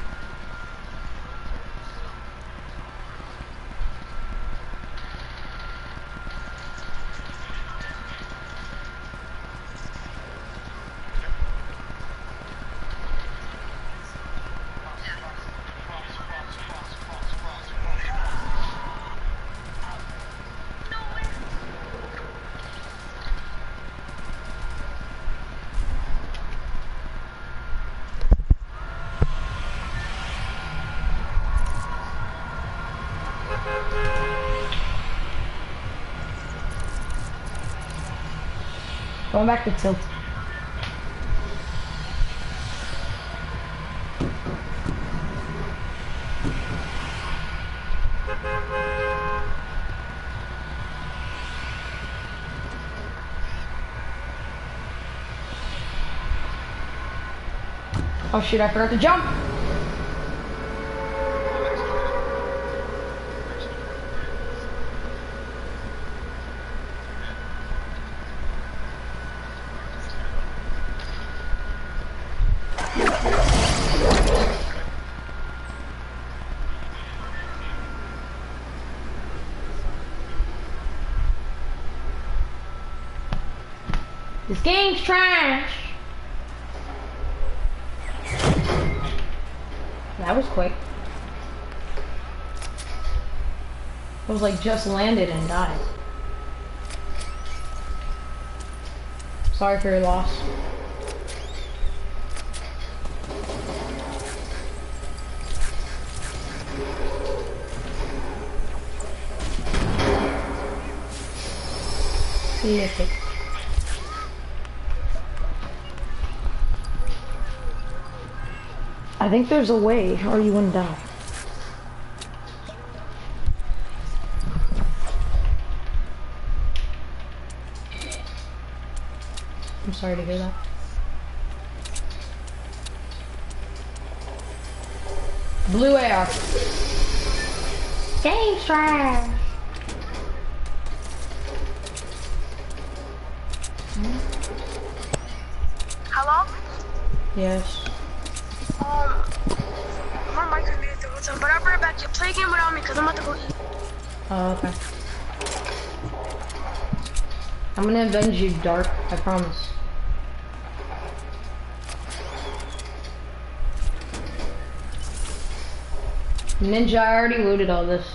Going back to tilt. Oh shit, I forgot to jump! This game's trash! That was quick. I was like just landed and died. Sorry for your loss. Lick it. I think there's a way, or you wouldn't die. I'm sorry to hear that. Blue air. Game's trash. Hello? Yes. Um, my mic is muted the whole time, but I'll bring it back. You play a game without me, because I'm about to go eat. Oh, okay. I'm gonna avenge you, Dark. I promise. Ninja, I already looted all this.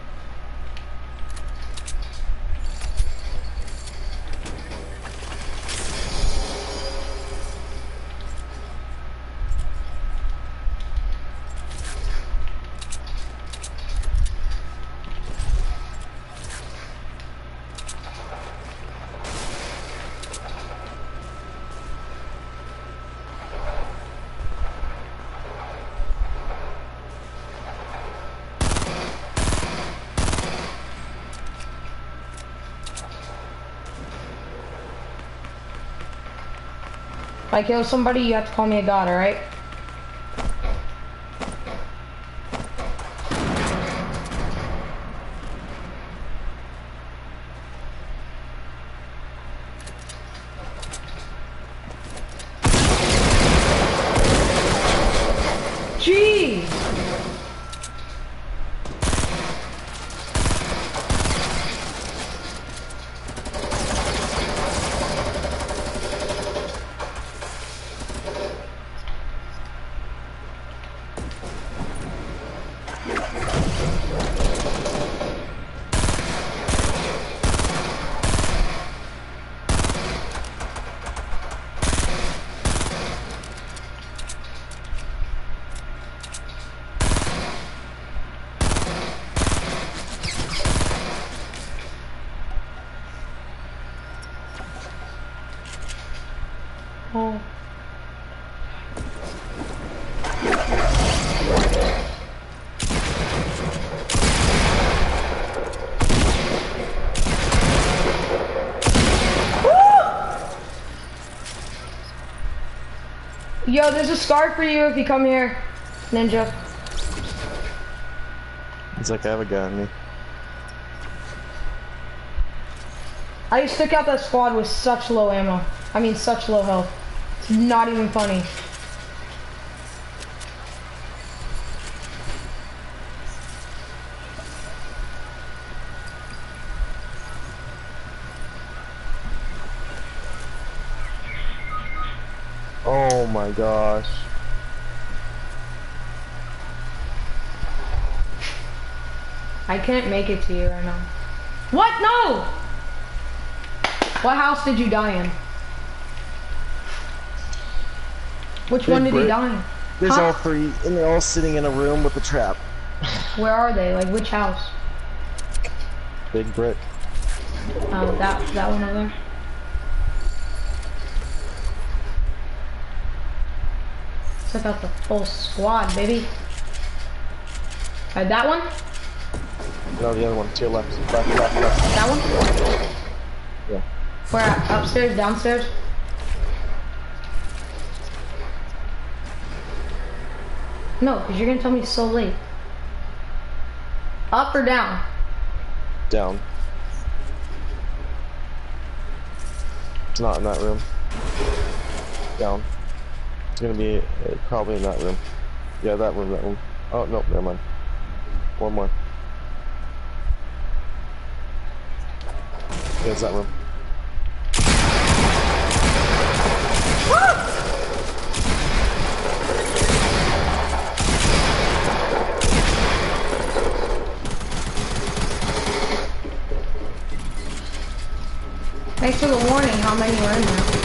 If I kill somebody, you have to call me a god, alright? Jeez! Oh. Yo, there's a scar for you if you come here, Ninja. It's like I have a gun on me. I just took out that squad with such low ammo. I mean, such low health. It's not even funny. Oh my gosh. I can't make it to you right now. What? No! What house did you die in? Which Big one did you brick. die in? There's Huh? all three, and they're all sitting in a room with a trap. Where are they? Like, which house? Big brick. Oh, that, that one over there? Took out the full squad, baby. Alright, that one? No, the other one, to your left. Left, left, left. That one? Yeah. Where at? Upstairs? Downstairs? No, because you're gonna tell me so late. Up or down? Down. It's not in that room. Down. It's gonna be uh, probably in that room. Yeah, that room, that room. Oh, no, never mind. One more. Yeah, it's that room. Thanks for the warning how many were in there.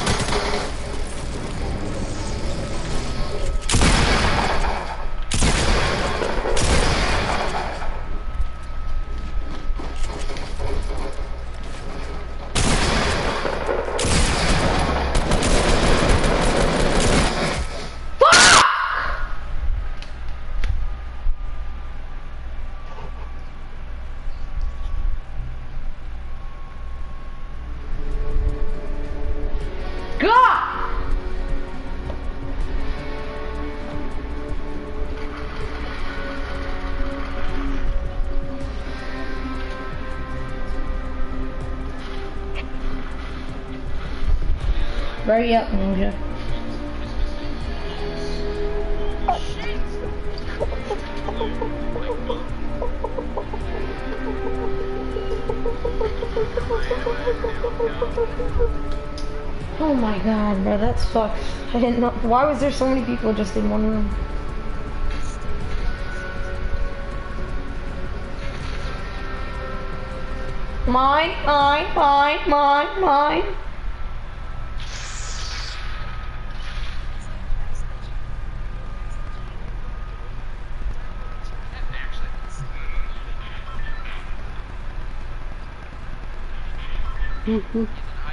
Hurry up, Ninja. Oh my god, bro, that sucks. I didn't know. Why was there so many people just in one room? Mine, mine, mine, mine, mine. Mm-hmm.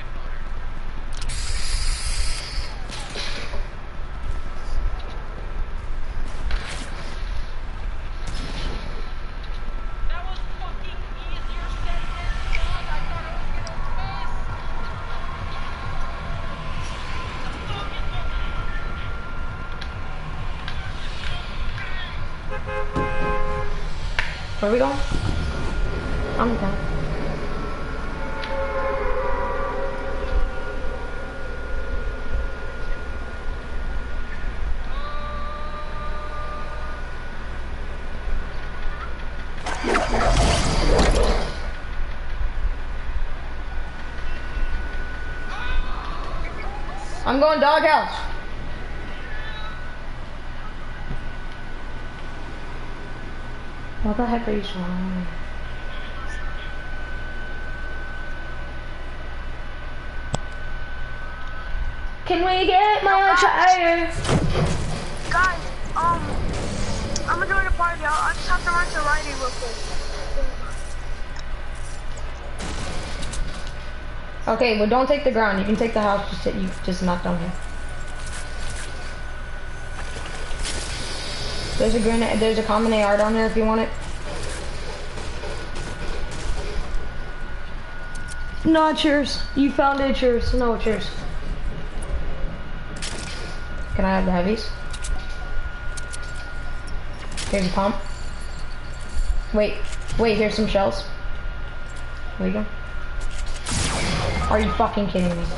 Where are we going? I'm down. I'm going doghouse. What the heck are you showing? Can we get my tire? Guys, um, I'm gonna join the party. I'll, I just have to run to Righty real quick. Okay, well don't take the ground. You can take the house. Just you just not down here. There's a grenade. There's a common A R down there if you want it. No, it's yours. You found it. It's yours. No, it's yours. Can I have the heavies? Here's a pump. Wait, wait, here's some shells. There you go. Are you fucking kidding me?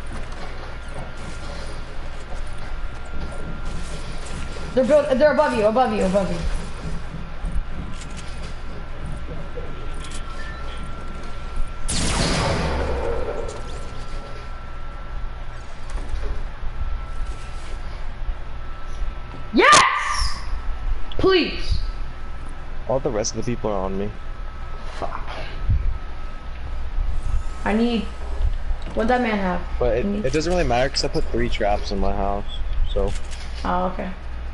They're built, they're above you, above you, above you. Yes! Please. All the rest of the people are on me. Fuck. I need. What'd that man have? But it, Need- it doesn't really matter because I put three traps in my house. So. Oh, okay.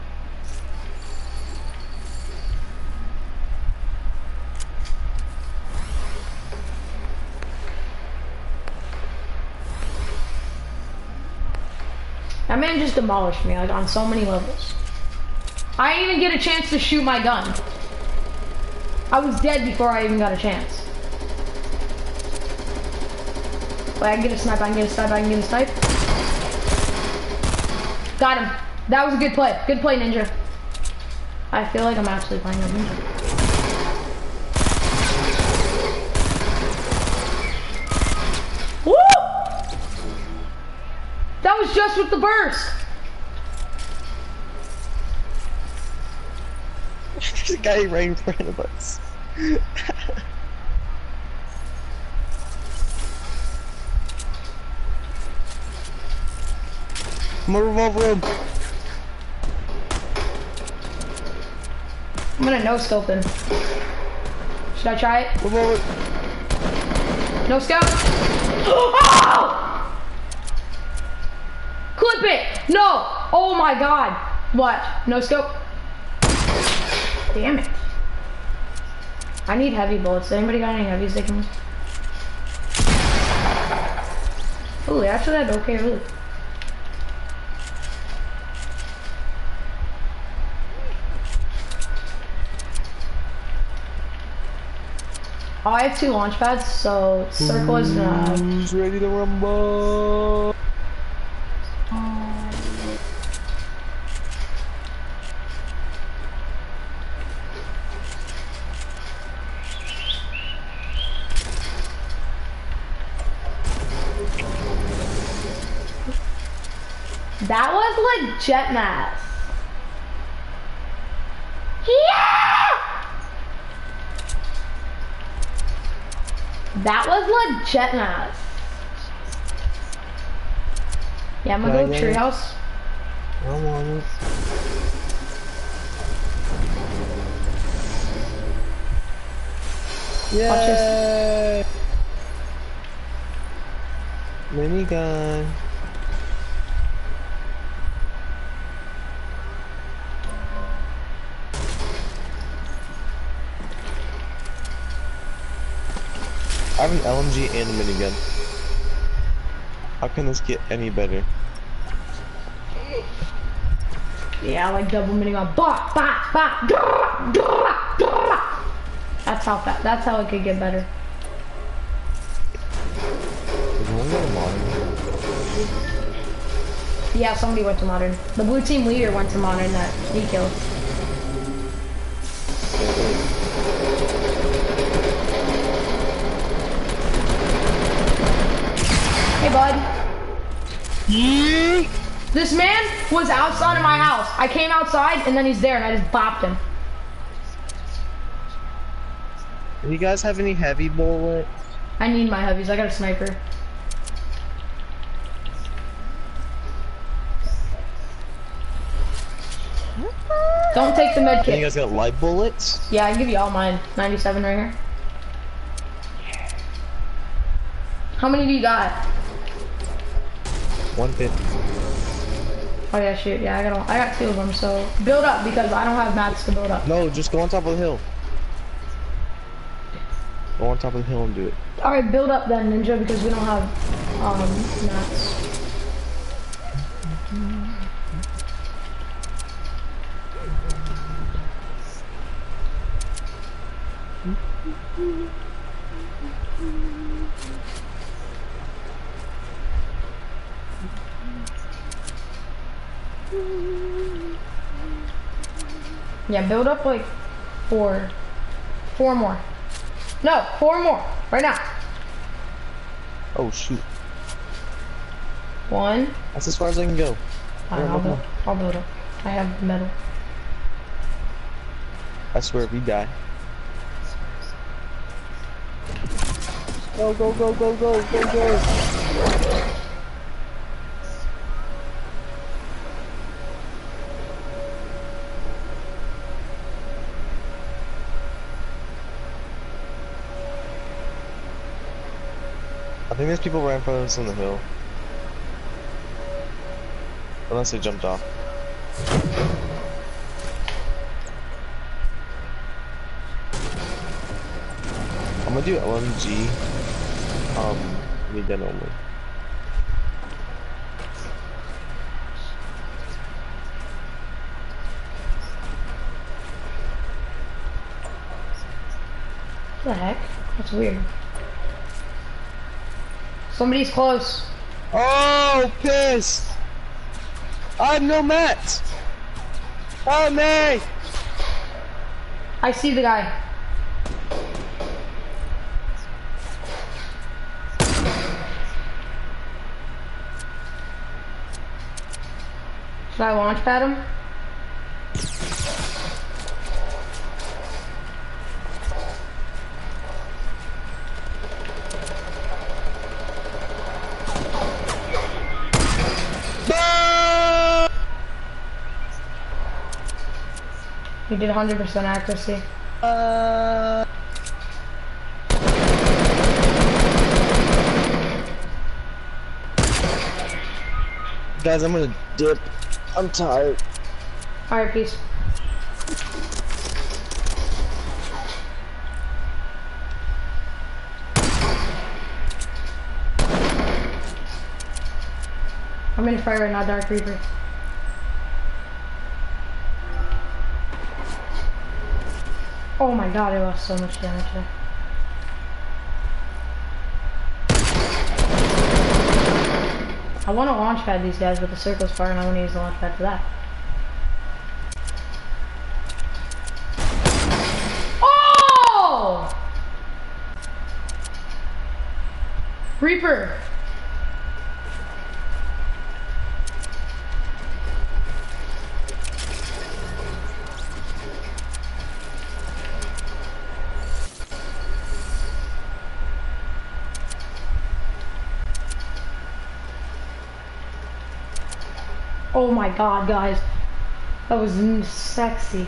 That man just demolished me, like, on so many levels. I didn't even get a chance to shoot my gun. I was dead before I even got a chance. Wait, I can get a snipe, I can get a snipe, I can get a snipe. Got him. That was a good play. Good play, Ninja. I feel like I'm actually playing with Ninja. Woo! That was just with the burst. There's a guy right in front of us. I'm gonna revolve room. I'm gonna no scope him. Should I try it? Revolve. No scope. Oh! Clip it! No! Oh my god! What? No scope? Damn it. I need heavy bullets. Anybody got any heavies they can? Ooh, they actually had okay loot. Oh, I have two launch pads, so circle is gonna. Who's ready to rumble? That was legit math. Yeah! That was legit math. Yeah, I'm gonna Can I go get it? treehouse. I want it. Watch this. Minigun. I have an L M G and a minigun. How can this get any better? Yeah, I like double minigun. Bah, bah, bah. Grrr, grrr, grrr. That's how fast. That's how it could get better. Is one going to modern? Yeah, somebody went to modern. The blue team leader went to modern that he killed. Hey, bud. This man was outside of my house. I came outside and then he's there and I just bopped him. Do you guys have any heavy bullets? I need my heavies. I got a sniper. Don't take the med And you kit. guys got light bullets? Yeah, I can give you all mine. ninety-seven right here. How many do you got? one fifty. Oh yeah, shoot. Yeah, I got all, I got two of them. So build up because I don't have mats to build up. No, just go on top of the hill. Go on top of the hill and do it. All right, build up then, Ninja, because we don't have um mats. Yeah, build up like four. Four more. No, four more. Right now. Oh shoot. One. That's as far as I can go. Fine, I'll build. I'll build up. I have metal. I swear if we die. Go, go, go, go, go, go, go. I think there's people right in front of us on the hill. Unless they jumped off. I'm gonna do L M G. Um, need that only. What the heck? That's weird. Somebody's close. Oh, pissed! I have no mats! Help me! I see the guy. Should I launch pad him? We did one hundred percent accuracy. Uh... Guys, I'm gonna dip. I'm tired. Alright, peace. I'm in a fire right now, Dark Reaper. Oh my god, I lost so much damage there. I want to launch pad these guys, but the circle's fire and I want to use the launch pad for that. Oh! Reaper! Oh my god, guys. That was sexy.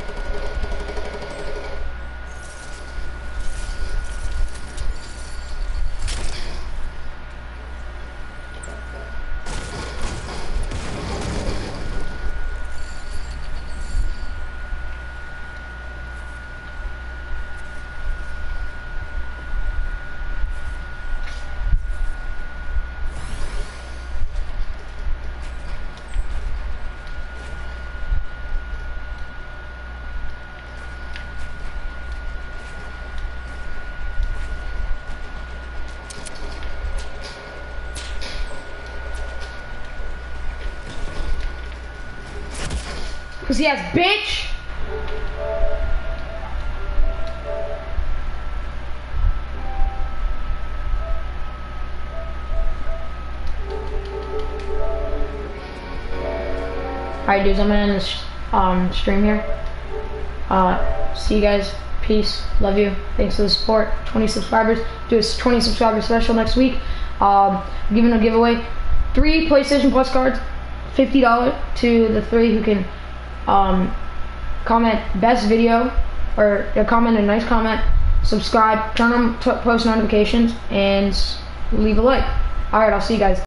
Pussy ass bitch! Alright dudes, I'm gonna end this um, stream here. Uh, see you guys. Peace. Love you. Thanks for the support. twenty subscribers. Do a twenty subscriber special next week. Um, I'm giving a giveaway. Three PlayStation Plus cards. fifty dollars to the three who can um, comment best video or uh, comment a nice comment, subscribe, turn on post notifications, and leave a like. Alright, I'll see you guys.